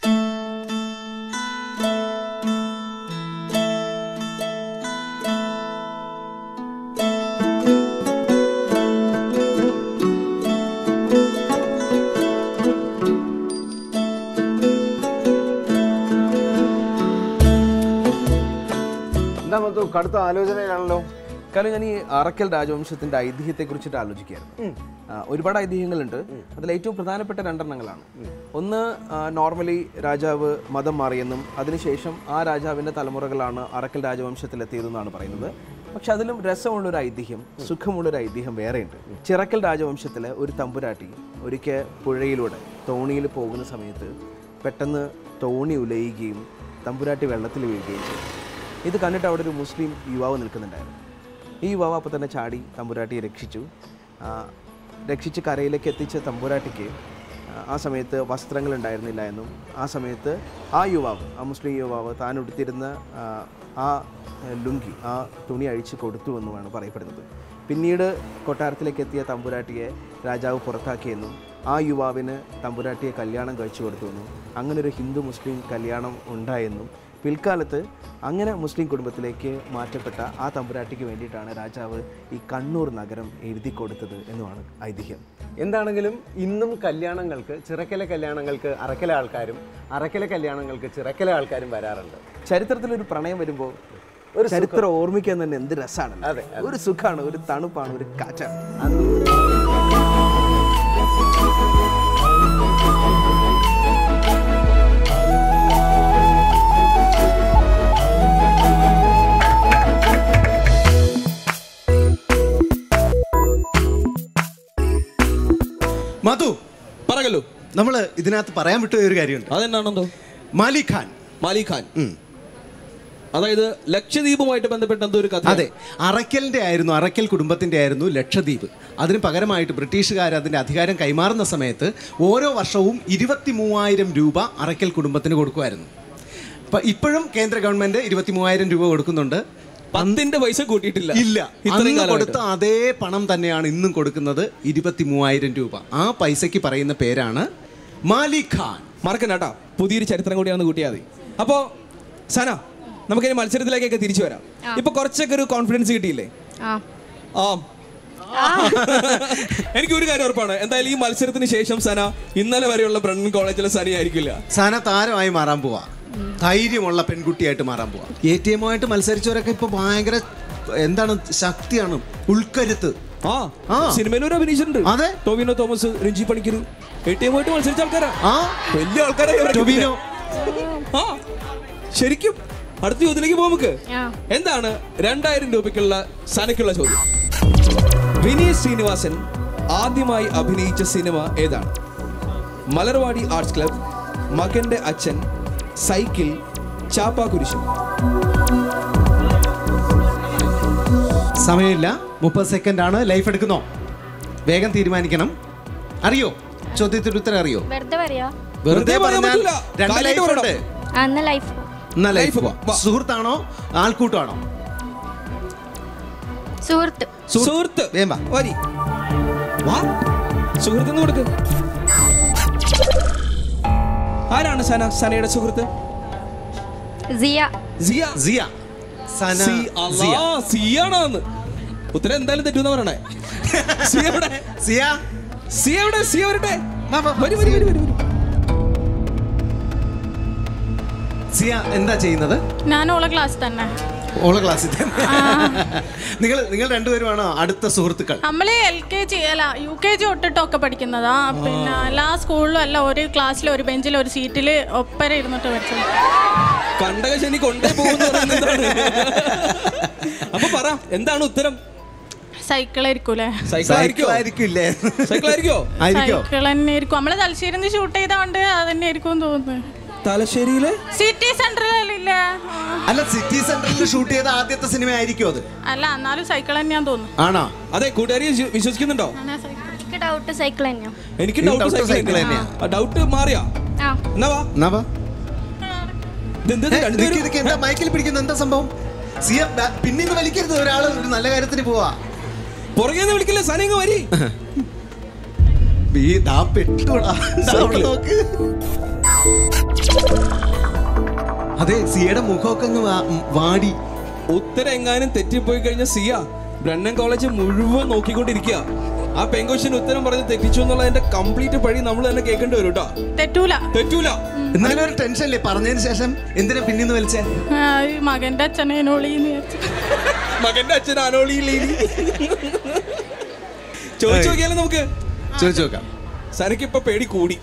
കടുത്ത ആലോചനയാണല്ലോ. കാരണം ഞാൻ ഈ അറക്കൽ രാജവംശത്തിന്റെ ഐതിഹ്യത്തെ കുറിച്ചിട്ട് ആലോചിക്കുകയായിരുന്നു. ഒരുപാട് ഐതിഹ്യങ്ങളുണ്ട്. അതിൽ ഏറ്റവും പ്രധാനപ്പെട്ട രണ്ടെണ്ണങ്ങളാണ്. ഒന്ന്, നോർമലി രാജാവ് മതം മാറിയെന്നും അതിനുശേഷം ആ രാജാവിൻ്റെ തലമുറകളാണ് അറക്കൽ രാജവംശത്തിലെത്തിയതെന്നാണ് പറയുന്നത്. പക്ഷെ അതിലും രസമുള്ളൊരു ഐതിഹ്യം, സുഖമുള്ളൊരു ഐതിഹ്യം വേറെയുണ്ട്. ചിറക്കൽ രാജവംശത്തിലെ ഒരു തമ്പുരാട്ടി ഒരിക്കൽ പുഴയിലൂടെ തോണിയിൽ പോകുന്ന സമയത്ത് പെട്ടെന്ന് തോണി ഉലയുകയും തമ്പുരാട്ടി വെള്ളത്തിൽ വീഴുകയും ചെയ്തു. ഇത് കണ്ടിട്ട് അവിടെ ഒരു മുസ്ലിം യുവാവ് നിൽക്കുന്നുണ്ടായിരുന്നു. ഈ യുവാവ് അപ്പോൾ തന്നെ ചാടി തമ്പുരാട്ടിയെ രക്ഷിച്ച് കരയിലേക്ക് എത്തിച്ച തമ്പുരാട്ടിക്ക് ആ സമയത്ത് വസ്ത്രങ്ങൾ ഉണ്ടായിരുന്നില്ല എന്നും ആ സമയത്ത് ആ മുസ്ലിം യുവാവ് താൻ ഉടുത്തിരുന്ന ആ ലുങ്കി, ആ തുണി അഴിച്ചു കൊടുത്തു എന്നുമാണ് പറയപ്പെടുന്നത്. പിന്നീട് കൊട്ടാരത്തിലേക്ക് എത്തിയ തമ്പുരാട്ടിയെ രാജാവ് പുറത്താക്കിയെന്നും ആ യുവാവിന് തമ്പുരാട്ടിയെ കല്യാണം കഴിച്ചു കൊടുത്തുവെന്നും അങ്ങനൊരു ഹിന്ദു മുസ്ലിം കല്യാണം ഉണ്ടായെന്നും പിൽക്കാലത്ത് അങ്ങനെ മുസ്ലിം കുടുംബത്തിലേക്ക് മാറ്റപ്പെട്ട ആ തമ്പുരാട്ടിക്ക് വേണ്ടിയിട്ടാണ് രാജാവ് ഈ കണ്ണൂർ നഗരം എഴുതി കൊടുത്തത് എന്നുമാണ് ഐതിഹ്യം. എന്താണെങ്കിലും ഇന്നും കല്യാണങ്ങൾക്ക്, ചിറക്കലെ കല്യാണങ്ങൾക്ക് അറക്കലെ ആൾക്കാരും അറക്കലെ കല്യാണങ്ങൾക്ക് ചിറക്കലെ ആൾക്കാരും വരാറുണ്ട്. ചരിത്രത്തിലൊരു പ്രണയം വരുമ്പോൾ ഒരു ചരിത്രം ഓർമ്മിക്കാൻ തന്നെ എന്ത് രസമാണ്. അതെ, ഒരു സുഖമാണ്, ഒരു തണുപ്പാണ്, ഒരു കാറ്റാണ്. മധു പറയല്ലോ, നമ്മൾ ഇതിനകത്ത് പറയാൻ വിട്ടുപോയ ഒരു കാര്യമുണ്ട്. അതെന്നാണെന്തോ? മാലിക് ഖാൻ. അതായത് ലക്ഷദ്വീപുമായിട്ട് ബന്ധപ്പെട്ട എന്തോ ഒരു കഥ. അതെ, അറക്കൽ കുടുംബത്തിന്റെ ആയിരുന്നു ലക്ഷദ്വീപ്. അതിന് പകരമായിട്ട് ബ്രിട്ടീഷുകാർ അതിന്റെ അധികാരം കൈമാറുന്ന സമയത്ത് ഓരോ വർഷവും 23,000 രൂപ അറക്കൽ കുടുംബത്തിന് കൊടുക്കുമായിരുന്നു. അപ്പൊ ഇപ്പോഴും കേന്ദ്ര ഗവൺമെന്റ് 23,000 രൂപ കൊടുക്കുന്നുണ്ട്. 10 പൈസ കൂട്ടിയിട്ടില്ല. ഇല്ല, അന്ന് കൊടുത്ത അതേ പണം തന്നെയാണ് ഇന്നും കൊടുക്കുന്നത്, 23,000 രൂപ. ആ പൈസക്ക് പറയുന്ന പേരാണ് മാലിക് ഖാൻ. മറക്കണ്ടാ, പുതിയൊരു ചരിത്രം കൂടിയാണെന്ന് കൂട്ടിയാൽ മതി. അപ്പോ സന, നമുക്കിനി മത്സരത്തിലേക്കൊക്കെ തിരിച്ചു വരാം. ഇപ്പൊ കുറച്ചൊക്കെ ഒരു കോൺഫിഡൻസ് കിട്ടിയില്ലേ? എനിക്ക് ഒരു കാര്യം ഉറപ്പാണ്, എന്തായാലും ഈ മത്സരത്തിന് ശേഷം സന ഇന്നലെ വരെയുള്ള ബ്രണ്ണൻ കോളേജിലെ സന ആയിരിക്കില്ല. സന താരമായി മാറാൻ പോവാ, ധൈര്യമുള്ള പെൺകുട്ടിയായിട്ട് മാറാൻ പോവാ. ATM ആയിട്ട് മത്സരിച്ചവരൊക്കെ ഇപ്പൊ ഭയങ്കര എന്താണ് ശക്തിയാണ്, ഉൾക്കരുത്ത്. സിനിമയിലൊരു അഭിനയിച്ചിട്ടുണ്ട്. അതെ, ടോവിനോ തോമസ്, രഞ്ജി പണിക്കർ ATM ആയിട്ട് മത്സരിച്ച ആൾക്കാരാ, വലിയ ആൾക്കാരായി. ശരിക്കും അടുത്ത ചോദ്യത്തിലേക്ക് പോകാം നമുക്ക്. എന്താണ് 2000 രൂപയ്ക്കുള്ള സനയ്ക്കുള്ള ചോദ്യം? വിനീത് ശ്രീനിവാസൻ ആദ്യമായി അഭിനയിച്ച സിനിമ ഏതാണ്? മലർവാടി ആർട്സ് ക്ലബ്, മകന്റെ അച്ഛൻ, സൈക്കിൾ, ചാപ്പാക്കുരിശ്. സമയമില്ല, 30 സെക്കൻഡ് ആണ്. ലൈഫ് എടുക്കുന്നോ? വേഗം തീരുമാനിക്കണം. അറിയോ ചോദ്യത്തിന്റെ ഉത്തരം? അറിയോ? വെറുതെ പറഞ്ഞാൽ 2 ലൈഫ് ഉണ്ട്. ലൈഫ് സുഹൃത്താണോ ആൾക്കൂട്ടാണോ? സുഹൃത്ത്. സുഹൃത്ത് കൊടുക്ക്. ആരാണ് സനയുടെ സുഹൃത്ത്? സിയ. സിയാണോന്ന് ഉത്തരം എന്തായാലും തെറ്റുന്ന പറയണേ. സിയ വരട്ടെ. സിയ എന്താ ചെയ്യുന്നത്? ഞാൻ ഓളെ ക്ലാസ് തന്നെ. ക്ലാസ്സിൽ തന്നെ. നിങ്ങൾ രണ്ടുപേരുമാണോ അടുത്ത സുഹൃത്തുക്കൾ? നമ്മള് LKG അല്ല UKG തൊട്ടിട്ടൊക്കെ പഠിക്കുന്നതാ. പിന്നെ എല്ലാ സ്കൂളിലും അല്ല, ഒരു ക്ലാസ്സിൽ ഒരു ബെഞ്ചിൽ ഒരു സീറ്റിൽ ഒപ്പര ഇരുന്നിട്ട് പഠിച്ചത്. കണ്ടകശനി കൊണ്ടേ പോകുന്നു. അപ്പൊ പറ, എന്താണ് ഉത്തരം? സൈക്കിൾ ആയിരിക്കൂലേ? സൈക്കിൾ തന്നെ ആയിരിക്കും. നമ്മള് തലശ്ശേരിന്ന് ഷൂട്ട് ചെയ്തോണ്ട് അത് തന്നെ ആയിരിക്കും തോന്നുന്നു. തലശ്ശേരിയിലെ സിറ്റി സെന്ററിലല്ലേ? അല്ല, സിറ്റി സെന്ററിൽ ഷൂട്ട് ചെയ്ത ആദ്യത്തെ സിനിമ ആയിരിക്കും അത്? അല്ല, എന്നാലും സൈക്കിൾ തന്നെയാന്ന് തോന്നുന്നു. ആണോ? അതെ, കൂട്ടുകാരി വിശ്വസിക്കുന്നുണ്ടോ? എനിക്ക് ഡൗട്ട് സൈക്കിൾ തന്നെയാ. എനിക്ക് ഡൗട്ട് സൈക്കിൾ തന്നെയാ. ഡൗട്ട് മാറിയാ? എന്നാ വാ. എന്താ മൈക്കിൽ പിടിക്കുന്നത്? എന്താ സംഭവം? പിന്നീന്ന് വലിക്കരുത്, ഒരാള് ഒരു നല്ല കാര്യത്തിന് പോവാ. പുറകെ വിളിക്കില്ല, സനങ്ങ് വരി. അതെ, സിയയുടെ മുഖമൊക്കെ ഒന്ന് വാടി. ഉത്തരം എങ്ങാനും തെറ്റിപ്പോയി കഴിഞ്ഞ സിയ ബ്രണ്ണൻ കോളേജ് മുഴുവൻ നോക്കിക്കൊണ്ടിരിക്കുക. ആ പെങ്കൊച്ചിന് ഉത്തരം പറഞ്ഞ് തെറ്റിച്ചു എന്നുള്ളതിന്റെ കംപ്ലീറ്റ് പഴി നമ്മൾ തന്നെ കേൾക്കേണ്ടി വരും കേട്ടോ. തെറ്റൂല. എന്നാലും ഒരു ടെൻഷൻ അല്ലേ പറഞ്ഞതിന് ശേഷം? എന്തിനാ പിന്നീന്ന് വലിച്ചേ? മകന്റെ അച്ഛനെ മകന്റെ അച്ഛൻ അനോളിയില്ലേ? ചോദിച്ചു നോക്കിയാലോ നമുക്ക്? ചോദിച്ചു നോക്കാം. സനക്ക് ഇപ്പൊ പേടി കൂടി.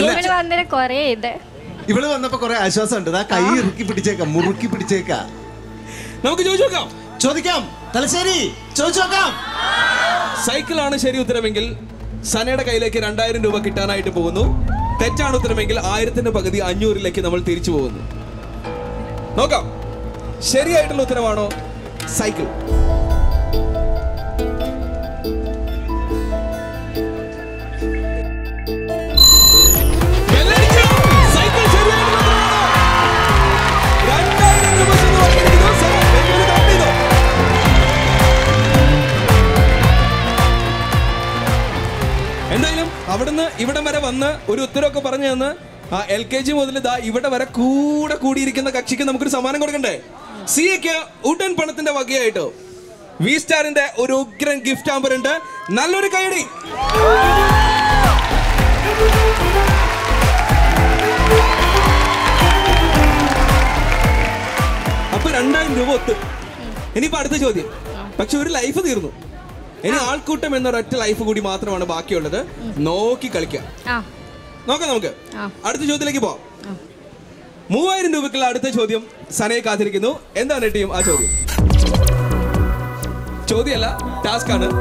ഇവള് വന്നപ്പോ കൊറേ ആശ്വാസം ഉണ്ട്. ആ കൈ മുറുക്കി പിടിച്ചേക്കാ. നമുക്ക് ചോദിക്കാം. തലശ്ശേരി, ചോദിച്ചു നോക്കാം. സൈക്കിളാണ് ശരി ഉത്തരമെങ്കിൽ സനയുടെ കയ്യിലേക്ക് 2000 രൂപ കിട്ടാനായിട്ട് പോകുന്നു. തെറ്റാണ് ഉത്തരമെങ്കിൽ 1000ന്റെ പകുതി 500ലേക്ക് നമ്മൾ തിരിച്ചു പോകുന്നു. നോക്കാം, ശരിയായിട്ടുള്ള ഉത്തരമാണോ സൈക്കിൾ? എന്തായാലും അവിടുന്ന് ഇവിടം വരെ വന്ന് ഒരു ഉത്തരവൊക്കെ പറഞ്ഞു തന്ന് ആ LKG മുതൽ ഇവിടെ വരെ കൂടിയിരിക്കുന്ന കക്ഷിക്ക് നമുക്കൊരു സമ്മാനം കൊടുക്കണ്ടേ? സിയക്ക് ഉടൻ പണത്തിന്റെ വകയായിട്ടോ വി സ്റ്റാറിന്റെ ഒരു ഉഗ്രൻ ഗിഫ്റ്റ് ആമ്പർ ഉണ്ട്. നല്ലൊരു കൈയടി. അപ്പൊ 2000 രൂപ ഒത്ത്. ഇനിയിപ്പോ അടുത്ത ചോദ്യം. പക്ഷെ ഒരു ലൈഫ് തീർന്നു. ഇനി ആൾക്കൂട്ടം എന്നൊരൊറ്റ ലൈഫ് കൂടി മാത്രമാണ് ബാക്കിയുള്ളത്. നോക്കി കളിക്കാം. നോക്കാം നമുക്ക്. അടുത്ത ചോദ്യത്തിലേക്ക് പോവാം. 3000 രൂപയ്ക്കുള്ള അടുത്ത ചോദ്യം സനയെ കാത്തിരിക്കുന്നു. എന്താണ് ടീം ആ ചോദ്യം? ചോദ്യമല്ല, ടാസ്ക് ആണ്.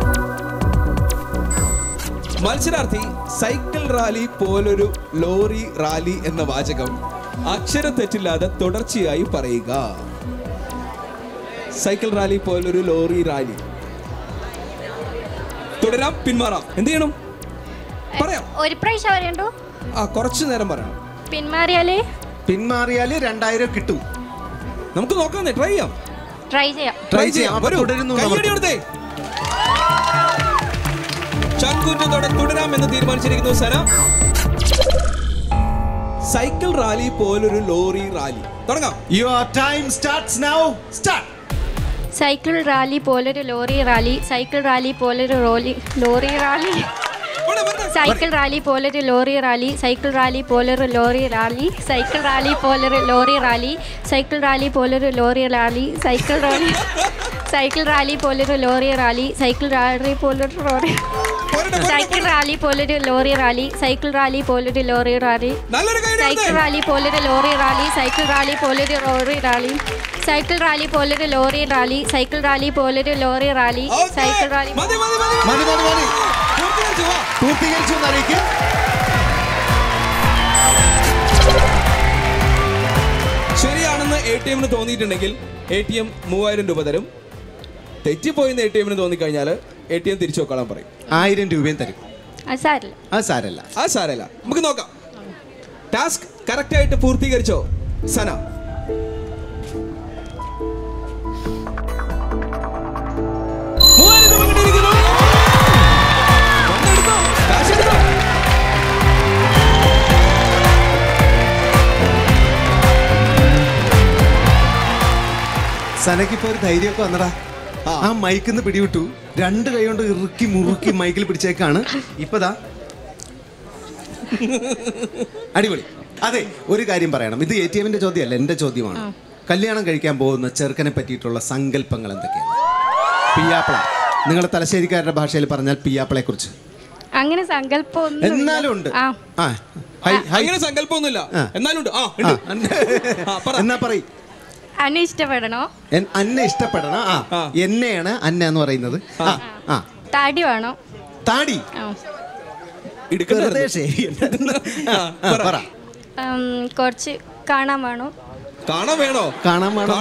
മത്സരാർത്ഥി സൈക്കിൾ റാലി പോലൊരു ലോറി റാലി എന്ന വാചകം അക്ഷരം തെറ്റില്ലാതെ തുടർച്ചയായി പറയുക. സൈക്കിൾ റാലി പോലൊരു ലോറി റാലി. തുടരാം, പിന്മാറാം, എന്ത് ചെയ്യണം? പറയാം. ഒരു പ്രാവശ്യം പറയണ്ടോ? കുറച്ചു നേരം പറയണം. പിന്മാറിയാല് 2000 കിട്ടും. നമുക്ക് നോക്കാം, ട്രൈ ചെയ്യാം. ചങ്കൂറ്റത്തോടെ തുടരാം എന്ന് തീരുമാനിച്ചിരിക്കുന്നു സന. സൈക്കിൾ റാലി പോലൊരു ലോറി റാലി. തുടങ്ങാം. Your time starts now. Start. Cycle rally പോലൊരു ലോറി റാലി. സൈക്കിൾ റാലി പോലൊരു ലോറി റാലി. സൈക്കിൾ റാലി പോലൊരു ലോറി റാലി. സൈക്കിൾ റാലി പോലൊരു ലോറി റാലി. സൈക്കിൾ റാലി പോലൊരു ലോറി റാലി. സൈക്കിൾ റാലി പോലൊരു lorry rally. Cycle rally പോലൊരു lorry rally. Cycle rally പോലൊരു lorry. Cycle rally പോലൊരു lorry rally. Cycle rally പോലൊരു lorry rally. Cycle rally പോലൊരു lorry rally. Cycle rally പോലൊരു lorry rally. Cycle rally പോലൊരു lorry rally. Cycle rally പോലൊരു lorry rally. Cycle rally. ശരിയാണെന്ന് ATM തോന്നിയിട്ടുണ്ടെങ്കിൽ ATM 3000 രൂപ തരും. തെറ്റിപ്പോയെന്ന് ATM തോന്നിക്കഴിഞ്ഞാൽ ATM തിരിച്ചു വെക്കാൻ പറയും. 1000 രൂപയും തരും. സാരല്ല. നമുക്ക് നോക്കാം. ടാസ്ക് കറക്റ്റ് ആയിട്ട് പൂർത്തീകരിച്ചോ സന? സനക്കിപ്പോ ഒരു ധൈര്യമൊക്കെ വന്നടാ. ആ മൈക്കിന്ന് പിടിവിട്ടു. 2 കൈ കൊണ്ട് ഇറുക്കി മുറുക്കി മൈക്കിൽ പിടിച്ചേക്കാണ്. ഇപ്പതാ അടിപൊളി. അതെ, ഒരു കാര്യം പറയണം. ഇത് ATMന്റെ ചോദ്യമല്ല, എന്റെ ചോദ്യമാണ്. കല്യാണം കഴിക്കാൻ പോകുന്ന ചെറുക്കനെ പറ്റിയിട്ടുള്ള സങ്കല്പങ്ങൾ എന്തൊക്കെയാണ്? പിയാപ്പിള. നിങ്ങളുടെ തലശ്ശേരിക്കാരുടെ ഭാഷയിൽ പറഞ്ഞാൽ പിയാപ്പിളയെ കുറിച്ച് അങ്ങനെ സങ്കല്പം എന്നാലും ഉണ്ട്. അങ്ങനെ സങ്കല്പമൊന്നുമില്ല, എന്നാലും ഉണ്ട്. എന്നാ പറയും. അന്നെ ഇഷ്ടപ്പെടണോ? അന്നെ ഇഷ്ടപ്പെടണം. എന്നെയാണ് അന്ന എന്ന് പറയുന്നത്. താടി വേണോ? താടി കുറച്ച് കാണാൻ വേണോ? കാണാൻ വേണോ? കാണാൻ വേണം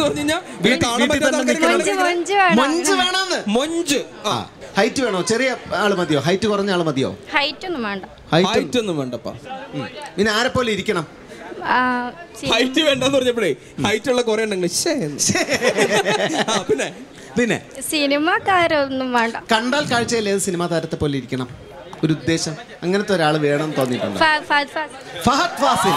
മൊഞ്ച്. ഹൈറ്റ് വേണോ? ചെറിയ ആള് മതിയോ? ഹൈറ്റ് കുറഞ്ഞ ആള് മതിയോ? ഹൈറ്റ് ഒന്നും വേണ്ട. ഹൈറ്റ് ഒന്നും വേണ്ടപ്പാ. പിന്നെ ആരെ പോലെ ഇരിക്കണം? ഹൈറ്റ് വേണ്ടെന്ന് പറഞ്ഞപ്പോഴേ ഹൈറ്റ് ഉള്ള കുറെ ഉണ്ടെങ്കിൽ പിന്നെ പിന്നെ സിനിമാക്കാരൊന്നും വേണ്ട. കണ്ടാൽ കാഴ്ചയിൽ ഏത് സിനിമാ താരത്തെ പോലെ ഇരിക്കണം? ഒരു ഉദ്ദേശം, അങ്ങനത്തെ ഒരാൾ വേണം തോന്നിയിട്ടുണ്ട്. ഫഹദ് ഫാസിൽ.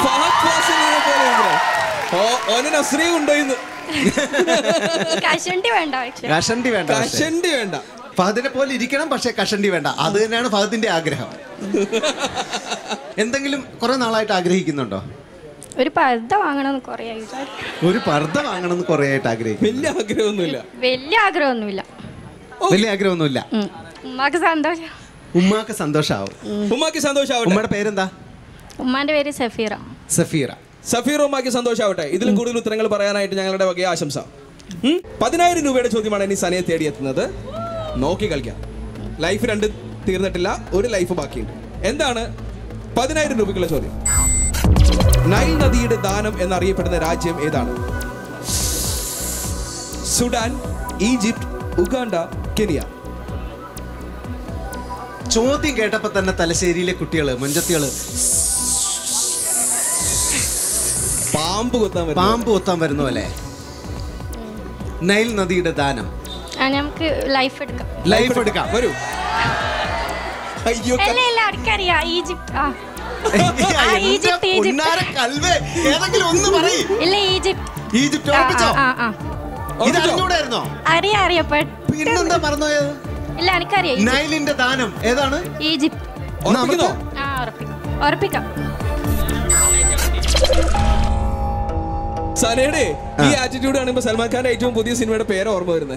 കഷണ്ടി വേണ്ട. ഫഹദിനെ പോലെ ഇരിക്കണം, പക്ഷെ കഷണ്ടി വേണ്ട. അത് തന്നെയാണ് ഫഹദിന്റെ ആഗ്രഹം. എന്തെങ്കിലും കുറെ നാളായിട്ട് ആഗ്രഹിക്കുന്നുണ്ടോ? ഒരു പർദ്ദ വാങ്ങണമെന്ന് കുറേ ആയിട്ട് ആഗ്രഹിക്കും. വലിയ ആഗ്രഹമൊന്നുമില്ല. ഉമ്മാക്ക് സന്തോഷാവും. ഉമ്മയുടെ പേരെന്താ? ഉമ്മാന്റെ പേര് സഫീറ. സഫീർ ഉമ്മാക്ക് സന്തോഷാവട്ടെ. ഇതിലും കൂടുതൽ ഉത്തരങ്ങൾ പറയാനായിട്ട് ഞങ്ങളുടെ വകയെ ആശംസ. 10,000 രൂപയുടെ ചോദ്യമാണ് ഇനി സനയെ തേടിയെത്തുന്നത്. നോക്കി കളിക്കാം. ലൈഫ് 2 തീർന്നിട്ടില്ല, ഒരു ലൈഫ് ബാക്കിയുണ്ട്. എന്താണ് 10,000 രൂപയ്ക്കുള്ള ചോദ്യം? നൈൽ നദിയുടെ ദാനം എന്നറിയപ്പെടുന്ന രാജ്യം ഏതാണ്? Sudan, Egypt, Uganda, Kenya. ചോദ്യം കേട്ടപ്പോ തന്നെ തലശ്ശേരിയിലെ കുട്ടികള്, മഞ്ചത്തികള് പാമ്പ് കൊത്താൻ വരുന്ന പോലെ. നൈൽ നദിയുടെ ദാനം. നമുക്ക് ലൈഫ് എടുക്കാം. വരൂ. പിന്നെന്താ പറഞ്ഞത്? നൈലിന്റെ ദാനം ഏതാണ്? ഈജിപ്ത്. സനയുടെ ഈ ആറ്റിറ്റ്യൂഡ് കാണുമ്പോ സൽമാൻ ഖാന്റെ ഏറ്റവും പുതിയ സിനിമയുടെ പേര് ഓർമ്മ വരുന്നത്.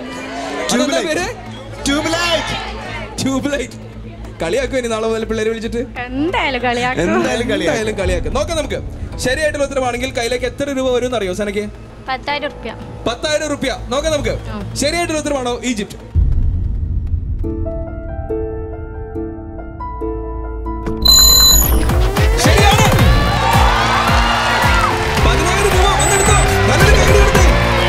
ട്യൂബ്ലൈറ്റ്. കളിയാക്കും ഇനി നാളെ മുതൽ പിള്ളേരെ വിളിച്ചിട്ട്? എന്തായാലും കളിയാക്കും. നോക്കാം നമുക്ക്. ശരിയായിട്ടുള്ള ഉത്തരമാണെങ്കിൽ കയ്യിലേക്ക് എത്ര രൂപ വരും എന്നറിയോ സനയ്ക്ക്? 10,000 രൂപ. നോക്കാം നമുക്ക്. ശരിയായിട്ടുള്ള ഉത്തരമാണോ ഈജിപ്ത്? ശരിയാണ്. 10,000 രൂപ വന്നെടുത്തോ. നല്ലൊരു കൈ കൊടുത്തേ.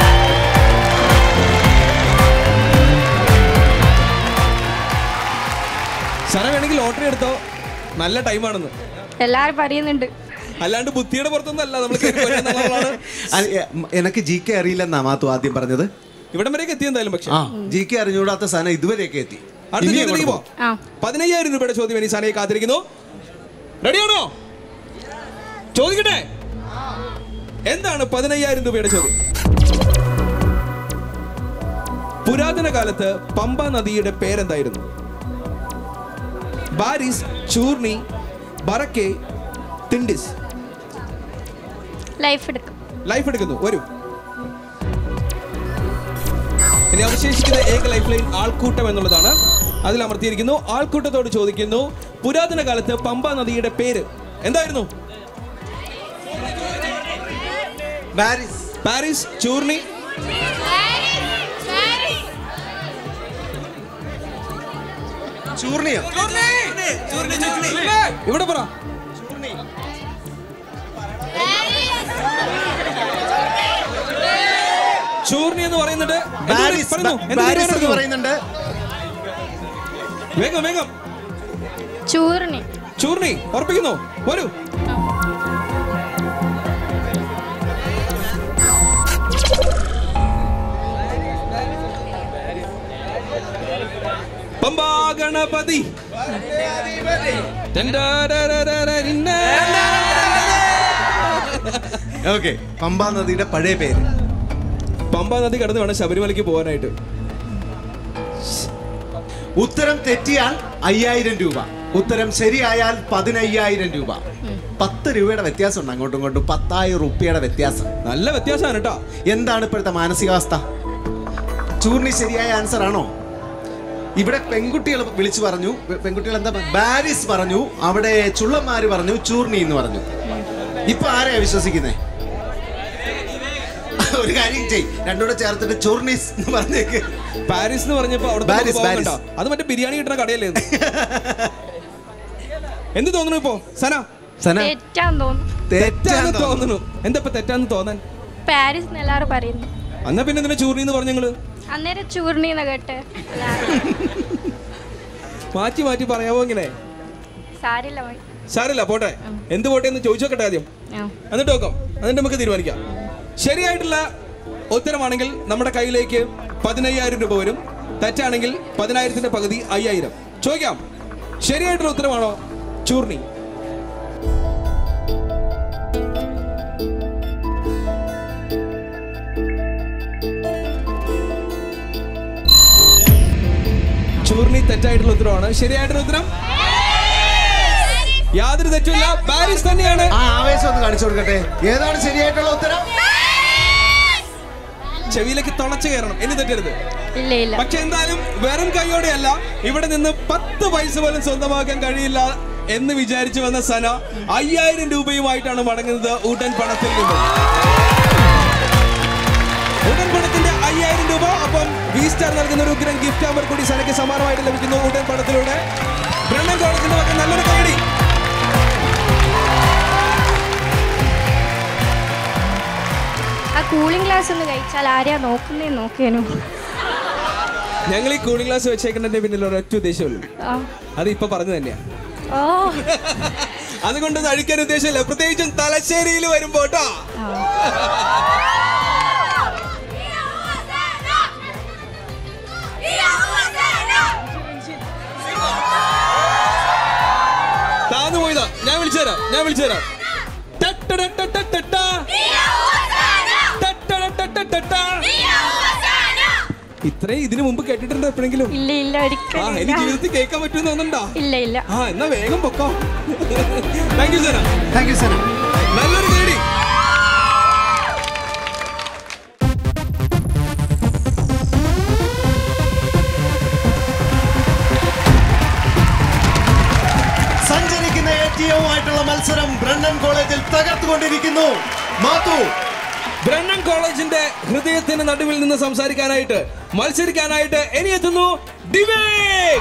സന വേണമെങ്കിൽ ലോട്ടറി എടുത്തോ, നല്ല ടൈമാണെന്ന് എല്ലാരും പറയുന്നുണ്ട്. അല്ലാണ്ട് ബുദ്ധിയുടെ പുറത്തൊന്നും അല്ല നമ്മൾ. എനിക്ക് GK അറിയില്ലെന്നാ മാത്തു ആദ്യം പറഞ്ഞത്. ഇവിടം വരെയൊക്കെ എത്തി എന്തായാലും. പക്ഷേ GK അറിഞ്ഞൂടാത്ത സന ഇതുവരെയൊക്കെ എത്തി. 15,000 രൂപയുടെ ചോദ്യം ഇനി സനയെ കാത്തിരിക്കുന്നു. റെഡിയാണോ? ചോദിക്കട്ടെ, എന്താണ് 15,000 രൂപയുടെ ചോദ്യം? പുരാതന കാലത്ത് പമ്പ നദിയുടെ പേരെന്തായിരുന്നു? ബാരിസ്, ചൂർണി, ബറക്കെ, തിണ്ടിസ്. ലൈഫ് എടുക്കുന്നു. വരൂ. ഇനി അവശേഷിക്കുന്ന ഏക ലൈഫ് ലൈൻ ആൾക്കൂട്ടം എന്നുള്ളതാണ്. അതിൽ അമർത്തിയിരിക്കുന്നു. ആൾക്കൂട്ടത്തോട് ചോദിക്കുന്നു, പുരാതന കാലത്ത് പമ്പ നദിയുടെ പേര് എന്തായിരുന്നു? പാരീസ്, ചൂർണി, ഇവിടെ പറ. ചൂർണി എന്ന് പറയുന്നുണ്ട്. വേഗം. ചൂർണി ഉറപ്പിക്കുന്നു. വരൂ. പമ്പാ ഗണപതി. ഓക്കെ, പമ്പാ നദിയുടെ പഴയ പേര്. പമ്പാ നദി കടന്ന് വേണം ശബരിമലയ്ക്ക് പോകാനായിട്ട്. ഉത്തരം തെറ്റിയാൽ 5,000 രൂപ, ഉത്തരം ശരിയായാൽ 15,000 രൂപ. 10 രൂപയുടെ വ്യത്യാസം ഉണ്ട് അങ്ങോട്ടും ഇങ്ങോട്ടും. 10,000 രൂപയുടെ വ്യത്യാസം. നല്ല വ്യത്യാസമാണ് കേട്ടോ. എന്താണ് ഇപ്പോഴത്തെ മാനസികാവസ്ഥ? ചൂർണി ശരിയായ ആൻസർ ആണോ? ഇവിടെ പെൺകുട്ടികൾ വിളിച്ചു പറഞ്ഞു. പെൺകുട്ടികൾ എന്താ? ബാരിസ് പറഞ്ഞു. അവിടെ ചുള്ളന്മാര് പറഞ്ഞു ചൂർണി എന്ന് പറഞ്ഞു. ഇപ്പൊ ആരെയാ വിശ്വസിക്കുന്നേ? ഒരു കാര്യം ചെയ്, രണ്ടുകൂടെ ചേർത്തിട്ട് ചൂർണീസ് എന്ന് പറഞ്ഞേക്ക്. പാരീസ് എന്ന് പറഞ്ഞപ്പോ അത് മറ്റേ ബിരിയാണി കിട്ടുന്ന കടയല്ലേ? എന്ത് തോന്നുന്നു ഇപ്പോ സന? തെറ്റാന്ന് തോന്നുന്നു. തെറ്റാന്ന് തോന്നുന്നു. എന്താ ഇപ്പൊ തെറ്റാന്ന് തോന്നാൻ? പാരീസ് എല്ലാരും പറയുന്നു. എന്നാ പിന്നെ എന്തിനാ ചൂർണി എന്ന് പറഞ്ഞു നിങ്ങള്? അന്നേരം ചൂർണി കേട്ടെ മാറ്റി മാറ്റി പറയാമോ ഇങ്ങനെ? സാരില്ല പോട്ടെ. എന്ത് പോട്ടെ എന്ന് ചോദിച്ചോക്കട്ടെ ആദ്യം, എന്നിട്ട് നോക്കാം, എന്നിട്ട് നമുക്ക് തീരുമാനിക്കാം. ശരിയായിട്ടുള്ള ഉത്തരമാണെങ്കിൽ നമ്മുടെ കയ്യിലേക്ക് 15,000 രൂപ വരും. തെറ്റാണെങ്കിൽ 10,000ന്റെ പകുതി 5,000. ചോദിക്കാം, ശരിയായിട്ടുള്ള ഉത്തരമാണോ ചൂർണി? ചൂർണി തെറ്റായിട്ടുള്ള ഉത്തരമാണ്. ശരിയായിട്ടുള്ള ഉത്തരം യാതൊരു തെറ്റുമില്ല, പാരീസ് തന്നെയാണ്. ആവേശം ഒന്ന് കാണിച്ചു കൊടുക്കട്ടെ. ഏതാണ് ശരിയായിട്ടുള്ള ഉത്തരം? ചെവിയിലേക്ക് തുളച്ചു കയറണം, ഇനി തെറ്റരുത്. പക്ഷെ എന്തായാലും വെറും കൈയോടെയല്ല, ഇവിടെ നിന്ന് 10 പൈസ പോലും സ്വന്തമാക്കാൻ കഴിയില്ല എന്ന് വിചാരിച്ചു വന്ന സന 5,000 രൂപയുമായിട്ടാണ് മടങ്ങുന്നത് ഉടൻ പണത്തിൽ നിന്നും. ഉടൻ പണത്തിന്റെ 5,000 രൂപ. അപ്പം V-Star നൽകുന്ന ഒരു ഉഗ്രൻ ഗിഫ്റ്റ് ഹാമ്പർ കൂടി സനയ്ക്ക് സമാനമായിട്ട് ലഭിക്കുന്നു ഉടൻ പണത്തിലൂടെ. ബ്രണ്ണൻ കോളേജിന്റെ മക്കൾ നല്ലൊരു കൈയടി. കൂളിംഗ് ഗ്ലാസ് ഒന്ന് കഴിച്ചാൽ ആരെയാ നോക്കിയേനു. ഞങ്ങൾ ഈ കൂളിംഗ് ഗ്ലാസ് വെച്ചേക്കുന്നതിന്റെ പിന്നിൽ ഒരൊറ്റ ഉദ്ദേശമുള്ളൂ, അത് ഇപ്പൊ പറഞ്ഞു തന്നെയാ. അതുകൊണ്ട് അഴിക്കാൻ ഉദ്ദേശമില്ല, പ്രത്യേകിച്ചും തലശ്ശേരിയിൽ വരുമ്പോട്ടോ. താന്നു പോയതാ, ഞാൻ വിളിച്ചുതരാം. ഇത്രയും ഇതിനു മുമ്പ് കേട്ടിട്ടുണ്ടോ എപ്പോഴെങ്കിലും? എനിക്ക് ജീവിതത്തിൽ കേൾക്കാൻ പറ്റുമെന്ന് തോന്നുന്നുണ്ടോ? എന്നാ വേഗം പൊക്കോ. Thank you Sana. നല്ലൊരു കേടി. സഞ്ചരിക്കുന്ന ATO-ആയിട്ടുള്ള മത്സരം ബ്രണ്ണൻ കോളേജിൽ തകർത്തുകൊണ്ടിരിക്കുന്നു. മാത്തു, ബ്രണ്ണൻ കോളേജിന്റെ ഹൃദയത്തിന് നടുവിൽ നിന്ന് സംസാരിക്കാനായിട്ട്, മത്സരിക്കാനായിട്ട് ഇനി എത്തുന്നു ഡിബേറ്റ്.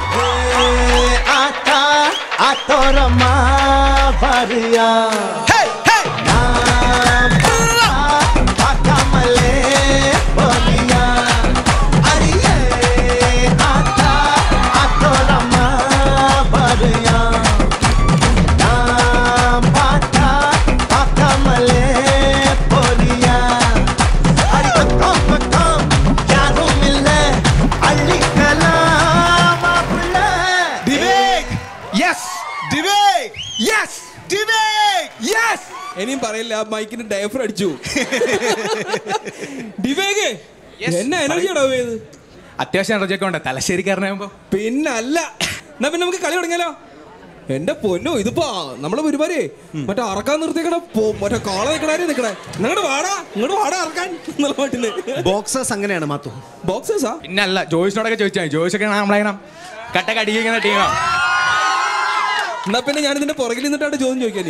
ഇനിയും പറയില്ല, മൈക്കിന് ഡയഫ്രം അടിച്ചു. ഡിവേഗ് എന്നാ എനർജി ഇടാവേത്? അത്യാവശ്യം എനർജി ഒക്കെ ഉണ്ട് തലശ്ശേരിക്കാരനാകുമ്പോ. പിന്നല്ല, എന്നാ പിന്നെ നമുക്ക് കളി തുടങ്ങിയാലോ? എന്റെ പൊന്നോ, ഇതിപ്പോ നമ്മളെ പരിപാടിയെ മറ്റേ അറക്കാൻ നിർത്തിക്കണ മറ്റേ കാള നിക്കണേ. ഇങ്ങോട്ട് വാടാ അറക്കാൻ എന്നുള്ള പാട്ടില്. ബോക്സേഴ്സ് അങ്ങനെയാണ് മാത്തു. ബോക്സേഴ്സാ? പിന്നല്ല, ജോയിസിനോടൊക്കെ ചോദിച്ചാൽ ജോയിസൊക്കെ നമ്മളെ കട്ടൊക്കെ അടിക്കുന്ന ടീമാ. എന്നാ പിന്നെ ഞാൻ ഇതിന്റെ പുറകിൽ നിന്നിട്ടാണ് ചോദ്യം ചോദിക്കാൻ.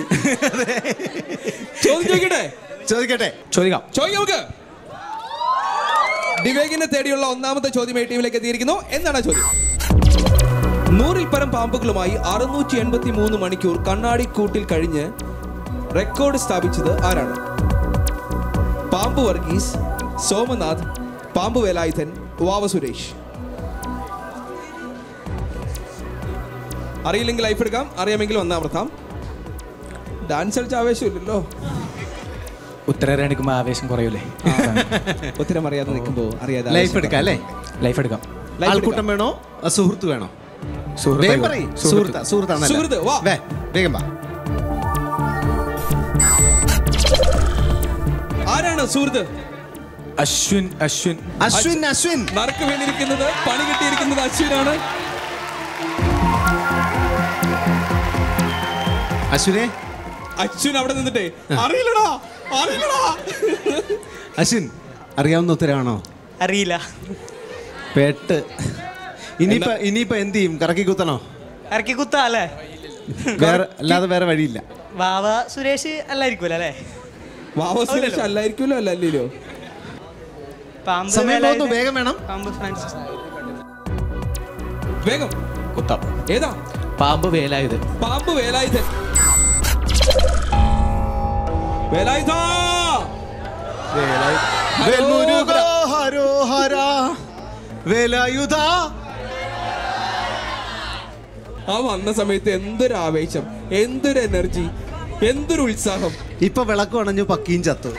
ചോദിക്കാം നമുക്ക്. ഡിവേഗിനെ തേടിയുള്ള ഒന്നാമത്തെ ചോദ്യം ടീമിലേക്ക് എത്തിയിരിക്കുന്നു. എന്താണ് ചോദ്യം? 100-ൽ പരം പാമ്പുകളുമായി 683 മണിക്കൂർ കണ്ണാടിക്കൂട്ടിൽ കഴിഞ്ഞ് റെക്കോർഡ് സ്ഥാപിച്ചത് ആരാണ്? പാമ്പ് വർഗീസ്, സോമനാഥ്, പാമ്പ് വേലായുധൻ, വാവ സുരേഷ്. അറിയില്ലെങ്കിൽ ലൈഫ് എടുക്കാം, അറിയാമെങ്കിൽ ഒന്നാമർത്താം. ഡാൻസ് കളിച്ച ആവേശമില്ലല്ലോ. ഉത്തരം എടുക്കുമ്പോ ആവേശം കുറയൂലേ? ഉത്തരം അറിയാതെ നിൽക്കുമ്പോ അറിയാതെ ലൈഫ് എടുക്കാം അല്ലേ? ലൈഫ് എടുക്കാം. ആൾക്കൂട്ടം വേണോ സുഹൃത്ത് വേണോ? സുഹൃത്ത്. വേഗം വാ. ആരാണ് സുഹൃത്ത്? അശ്വിൻ. നറുക്ക് വീണിരിക്കുന്നത്, പണി കിട്ടിയിരിക്കുന്നത് അശ്വിനാണ്. അശ്വിൻ അവിടെ നിന്നിട്ടേ അറിയില്ലടാ. അശ്വിൻ, അറിയാവുന്ന ഉത്തരവാണോ? അറിയില്ല. പെട്ട്. ഇനിയിപ്പോ എന്ത് ചെയ്യും? കറക്കി കുത്തണോ? ഇറക്കി കുത്താല്ലേ? അല്ലാതെ വേറെ വഴിയില്ല. വാവ സുരേഷ് അല്ലായിരിക്കൂല അല്ലേ? വാവ സുരേഷ് അല്ലായിരിക്കൂലോ? അല്ലല്ലോ. വേഗം വേണം. വേഗം കുത്താം. ഏതാ? പാമ്പ് വേലായുധൻ. വേലായുധ ആ വന്ന സമയത്ത് എന്തൊരു ആവേശം, എന്തൊരു എനർജി, എന്തൊരു ഉത്സാഹം. ഇപ്പൊ വിളക്ക് അണഞ്ഞു പക്കിയും ചത്തു.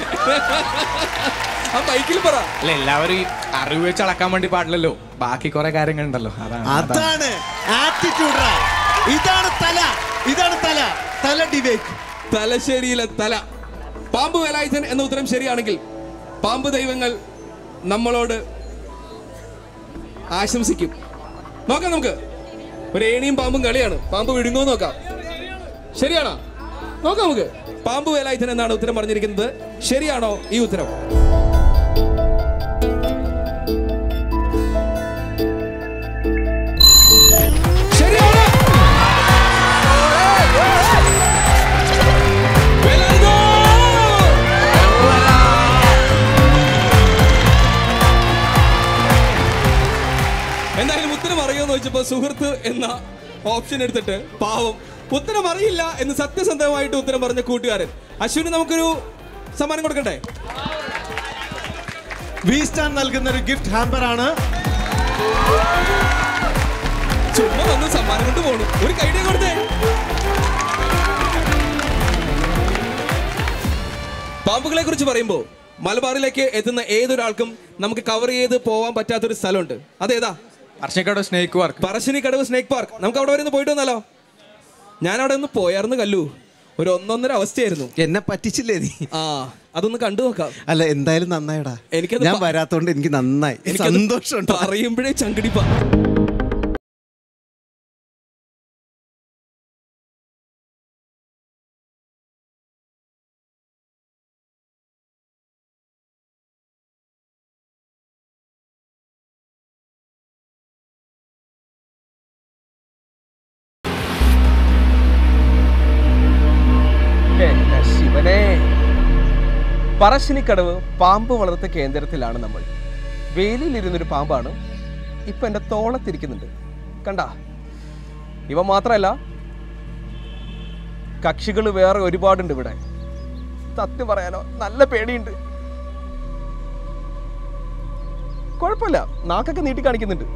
ആ ബൈക്കിൽ പറ. അല്ല, എല്ലാവരും അറിവ് വെച്ച് അളക്കാൻ വേണ്ടി പാടില്ലല്ലോ, ബാക്കി കുറെ കാര്യങ്ങളുണ്ടല്ലോ. അതാണ് ആറ്റിറ്റ്യൂഡ്. ഇതാണ് തല, ഇതാണ് തല, തല ഡിബേറ്റ്. തലശ്ശേരിയിലെ തല. പാമ്പ് വേലായുധൻ എന്ന ഉത്തരം ശരിയാണെങ്കിൽ പാമ്പ് ദൈവങ്ങൾ നമ്മളോട് ആശംസിക്കും. നോക്കാം, നമുക്ക് ഒരു ഏണിയും പാമ്പും കളിയാണ്. പാമ്പ് വിഴുങ്ങോ നോക്കാം. ശരിയാണോ? നോക്കാം നമുക്ക്. പാമ്പ് വേലായുധൻ എന്നാണ് ഉത്തരം പറഞ്ഞിരിക്കുന്നത്. ശരിയാണോ ഈ ഉത്തരം? എന്തായാലും ഉത്തരം അറിയുമെന്ന് ചോദിച്ചപ്പോ സുഹൃത്ത് എന്ന ഓപ്ഷൻ എടുത്തിട്ട് പാവം ഉത്തരം അറിയില്ല എന്ന് സത്യസന്ധമായിട്ട് ഉത്തരം പറഞ്ഞ കൂട്ടുകാരൻ അശ്വിന് നമുക്കൊരു സമ്മാനം കൊടുക്കട്ടെ. വീസ്റ്റാൻ നൽകുന്ന ഒരു ഗിഫ്റ്റ് ഹാമ്പർ ആണ്. ചുമ്മാ വന്ന് സമ്മാനം കൊണ്ട് പോണു. ഒരു കൈഡിയ കൊടുത്തേ. പാമ്പുകളെ കുറിച്ച് പറയുമ്പോ മലബാറിലേക്ക് എത്തുന്ന ഏതൊരാൾക്കും നമുക്ക് കവർ ചെയ്ത് പോവാൻ പറ്റാത്തൊരു സ്ഥലമുണ്ട്. അതേതാ? Parassinikadavu snake park. Parassinikadavu snake park. നമുക്ക് അവിടെ വരെ ഒന്ന് പോയിട്ട് വന്നാലോ? ഞാൻ അവിടെ ഒന്ന് പോയായിരുന്നു കല്ലു. ഒരു ഒന്നൊന്നര അവസ്ഥയായിരുന്നു. എന്നെ പറ്റിച്ചില്ലേ നീ? ആ, അതൊന്ന് കണ്ടു നോക്കാം. അല്ല, എന്തായാലും നന്നായിടാ. ഞാൻ വരാത്തോണ്ട് എനിക്ക് നന്നായി, സന്തോഷമുണ്ട്. പറയുമ്പോഴേ ചങ്കിടിപ്പ. ശിവനെ, പറശ്ശിനിക്കടവ് പാമ്പ് വളർത്ത കേന്ദ്രത്തിലാണ് നമ്മൾ. വേലിയിലിരുന്നൊരു പാമ്പാണ് ഇപ്പൊ എന്റെ തോളത്തിരിക്കുന്നുണ്ട്. കണ്ട, ഇവ മാത്രമല്ല, കക്ഷികൾ വേറെ ഒരുപാടുണ്ട് ഇവിടെ. സത്യം പറയാനോ നല്ല പേടിയുണ്ട്. കുഴപ്പമില്ല, നാക്കൊക്കെ നീട്ടി കാണിക്കുന്നുണ്ട്.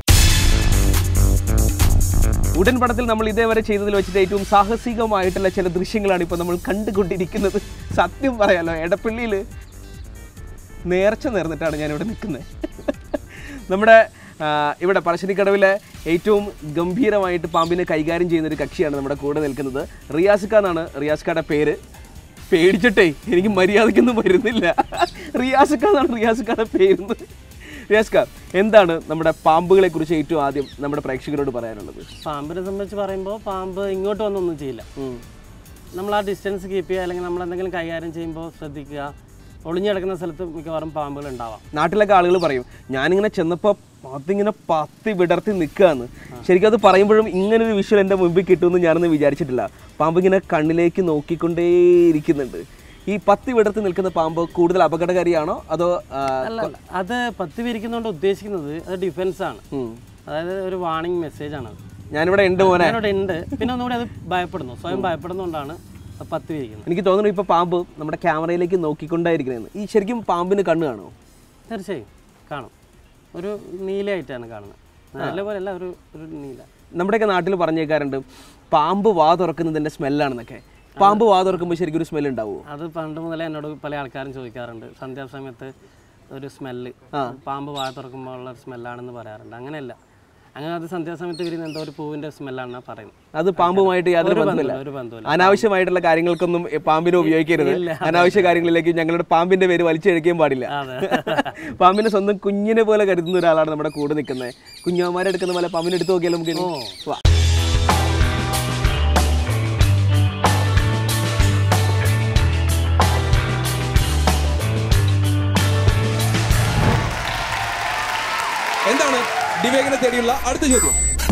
ഉടൻ പടത്തിൽ നമ്മൾ ഇതേവരെ ചെയ്തതിൽ വെച്ചിട്ട് ഏറ്റവും സാഹസികമായിട്ടുള്ള ചില ദൃശ്യങ്ങളാണ് ഇപ്പോൾ നമ്മൾ കണ്ടുകൊണ്ടിരിക്കുന്നത്. സത്യം പറയാലോ, എടപ്പള്ളിയിൽ നേർച്ച നേർന്നിട്ടാണ് ഞാനിവിടെ നിൽക്കുന്നത്. നമ്മുടെ ഇവിടെ പറശ്ശിനിക്കടവിലെ ഏറ്റവും ഗംഭീരമായിട്ട് പാമ്പിനെ കൈകാര്യം ചെയ്യുന്നൊരു കക്ഷിയാണ് നമ്മുടെ കൂടെ നിൽക്കുന്നത്. റിയാസ്ക എന്നാണ് റിയാസ്കയുടെ പേര്. പേടിച്ചിട്ടേ എനിക്ക് മര്യാദയ്ക്കൊന്നും വരുന്നില്ല. റിയാസ്ക എന്നാണ് റിയാസ്കയുടെ പേര്. റിയാസ്ക, എന്താണ് നമ്മുടെ പാമ്പുകളെ കുറിച്ച് ഏറ്റവും ആദ്യം നമ്മുടെ പ്രേക്ഷകരോട് പറയാനുള്ളത്? പാമ്പിനെ സംബന്ധിച്ച് പറയുമ്പോൾ പാമ്പ് ഇങ്ങോട്ട് വന്നൊന്നും ചെയ്യില്ല. നമ്മൾ ആ ഡിസ്റ്റൻസ് കീപ്പ് ചെയ്യുക, അല്ലെങ്കിൽ നമ്മൾ എന്തെങ്കിലും കൈകാര്യം ചെയ്യുമ്പോൾ ശ്രദ്ധിക്കുക. ഒളിഞ്ഞു കിടക്കുന്ന സ്ഥലത്ത് മിക്കവാറും പാമ്പുകൾ ഉണ്ടാവാം. നാട്ടിലൊക്കെ ആളുകൾ പറയും, ഞാനിങ്ങനെ ചെന്നപ്പോൾ അതിങ്ങനെ പത്തി വിടർത്തി നിൽക്കുകയെന്ന്. ശരിക്കും അത് പറയുമ്പോഴും ഇങ്ങനൊരു വിഷ്വൽ എൻ്റെ മുമ്പിൽ കിട്ടുമെന്ന് ഞാനൊന്നും വിചാരിച്ചിട്ടില്ല. പാമ്പ് ഇങ്ങനെ കണ്ണിലേക്ക് നോക്കിക്കൊണ്ടേയിരിക്കുന്നുണ്ട്. ഈ പത്തി വിടർത്തി നിൽക്കുന്ന പാമ്പ് കൂടുതൽ അപകടകാരിയാണോ അതോ? അല്ല, അത് പത്തി വിരിക്കുന്നതുകൊണ്ട് ഉദ്ദേശിക്കുന്നത് അത് ഡിഫൻസ് ആണ്. അതായത് ഒരു വാർണിംഗ് മെസ്സേജ് ആണ്. ഞാനിവിടെ ഉണ്ട് മോനെ, ഞാനിവിടെ ഉണ്ട്. പിന്നെ ഒന്നുകൂടി അത് ഭയപ്പെടുന്നു, സ്വയം ഭയപ്പെടുന്നതുകൊണ്ടാണ് പത്തി വിരിക്കുന്നത്. എനിക്ക് തോന്നുന്നു ഇപ്പോൾ പാമ്പ് നമ്മുടെ ക്യാമറയിലേക്ക് നോക്കിക്കൊണ്ടായിരിക്കുന്നത്. ഈ ശരിക്കും പാമ്പിന് കണ്ണ് കാണുമോ? തീർച്ചയായും കാണും. ഒരു നീലയായിട്ടാണ് കാണുന്നത്. നല്ലപോലെയല്ല, ഒരു നീല. നമ്മുടെയൊക്കെ നാട്ടിൽ പറഞ്ഞേക്കാറുണ്ട് പാമ്പ് വാ തുറക്കുന്നതിൻ്റെ സ്മെല്ലാണെന്നൊക്കെ. പാമ്പ് വാ തുറക്കുമ്പോൾ ശരിക്കും ഒരു സ്മെൽ ഉണ്ടാവുമോ? അത് പണ്ട് മുതലേ എന്നോട് പല ആൾക്കാരും ചോദിക്കാറുണ്ട്. സന്ധ്യാസമയത്ത് ഒരു സ്മെല്ല്, പാമ്പ് വാ തുറക്കുമ്പോൾ ഉള്ള ഒരു സ്മെല്ലാണെന്ന് പറയാറുണ്ട്. അങ്ങനെയല്ല, അങ്ങനെ അത് സന്ധ്യാസമയത്ത് വരുന്ന എന്തോ ഒരു പൂവിൻ്റെ സ്മെല്ലാണെന്നാണ് പറയുന്നത്. അത് പാമ്പുമായിട്ട് യാതൊരു ബന്ധമില്ല. അനാവശ്യമായിട്ടുള്ള കാര്യങ്ങൾക്കൊന്നും പാമ്പിനെ ഉപയോഗിക്കരുത്. അനാവശ്യ കാര്യങ്ങളിലേക്ക് ഞങ്ങളുടെ പാമ്പിന്റെ പേര് വലിച്ചെഴുക്കുകയും പാടില്ല. പാമ്പിനെ സ്വന്തം കുഞ്ഞിനെ പോലെ കരുതുന്ന ഒരാളാണ് നമ്മുടെ കൂടെ നിൽക്കുന്നത്. കുഞ്ഞമ്മമാരെ എടുക്കുന്ന പോലെ പാമ്പിനെ എടുത്തു നോക്കിയാലും നമുക്ക്. എന്താണ് ഡിവേഗിനെ തേടിയുള്ള അടുത്ത ചോദ്യം?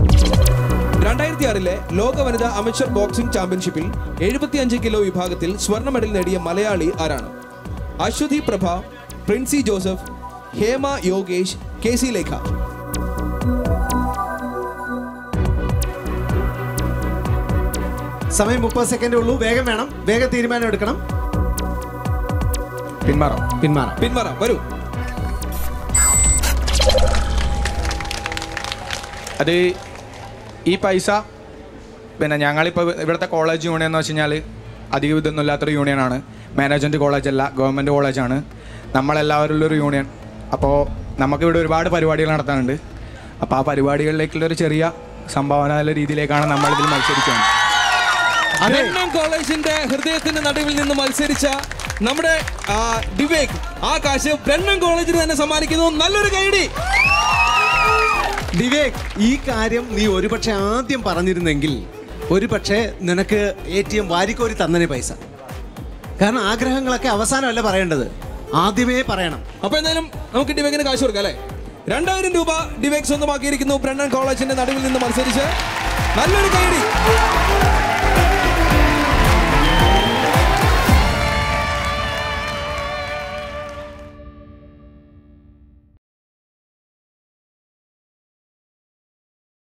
2006 ലോക വനിതാ അമച്വർ ബോക്സിംഗ് ചാമ്പ്യൻഷിപ്പിൽ 75 കിലോ വിഭാഗത്തിൽ സ്വർണ്ണ മെഡൽ നേടിയ മലയാളി ആരാണ്? അശ്വതി പ്രഭ, പ്രിൻസി ജോസഫ്, ഹേമ യോഗേഷ്, കെ.സി. ലേഖ. സമയം 30 സെക്കൻഡേ ഉള്ളൂ. വേഗം വേണം, വേഗം തീരുമാനം എടുക്കണം. പിന്മാറാം. വരൂ. അത് ഈ പൈസ പിന്നെ ഞങ്ങളിപ്പോൾ ഇവിടുത്തെ കോളേജ് യൂണിയൻ എന്ന് വെച്ച് കഴിഞ്ഞാൽ അധികം ഇതൊന്നും ഇല്ലാത്തൊരു യൂണിയനാണ്. മാനേജ്മെൻറ്റ് കോളേജല്ല, ഗവൺമെൻറ് കോളേജാണ്. നമ്മളെല്ലാവരും ഉള്ളൊരു യൂണിയൻ. അപ്പോൾ നമുക്കിവിടെ ഒരുപാട് പരിപാടികൾ നടത്താനുണ്ട്. അപ്പോൾ ആ പരിപാടികളിലേക്കുള്ളൊരു ചെറിയ സംഭാവന എന്ന രീതിയിലേക്കാണ് നമ്മളിതിൽ മത്സരിക്കുന്നത്. ബ്രണ്ണൻ കോളേജിന്റെ ഹൃദയത്തിന്റെ നടുവിൽ നിന്ന് മത്സരിച്ച നമ്മുടെ ഡിവേക് ആ കാശ് ബ്രണ്ണൻ കോളേജിന് തന്നെ സമ്മാനിക്കുന്നു. നല്ലൊരു കൈയടി. ഡിവേക്, ഈ കാര്യം നീ ഒരുപക്ഷെ ആദ്യം പറഞ്ഞിരുന്നെങ്കിൽ ഒരുപക്ഷെ നിനക്ക് ATM വാരിക്കോരി തന്നെ പൈസ. കാരണം ആഗ്രഹങ്ങളൊക്കെ അവസാനമല്ല പറയേണ്ടത്, ആദ്യമേ പറയണം. അപ്പൊ എന്തായാലും നമുക്ക് ഡിവേക്കിന് കാശ് കൊടുക്കാം അല്ലേ? 2000 രൂപ ഡിവേക് സ്വന്തമാക്കിയിരിക്കുന്നു ബ്രണ്ണൻ കോളേജിന്റെ നടുവിൽ നിന്ന് മത്സരിച്ച്. നല്ലൊരു കൈയടി.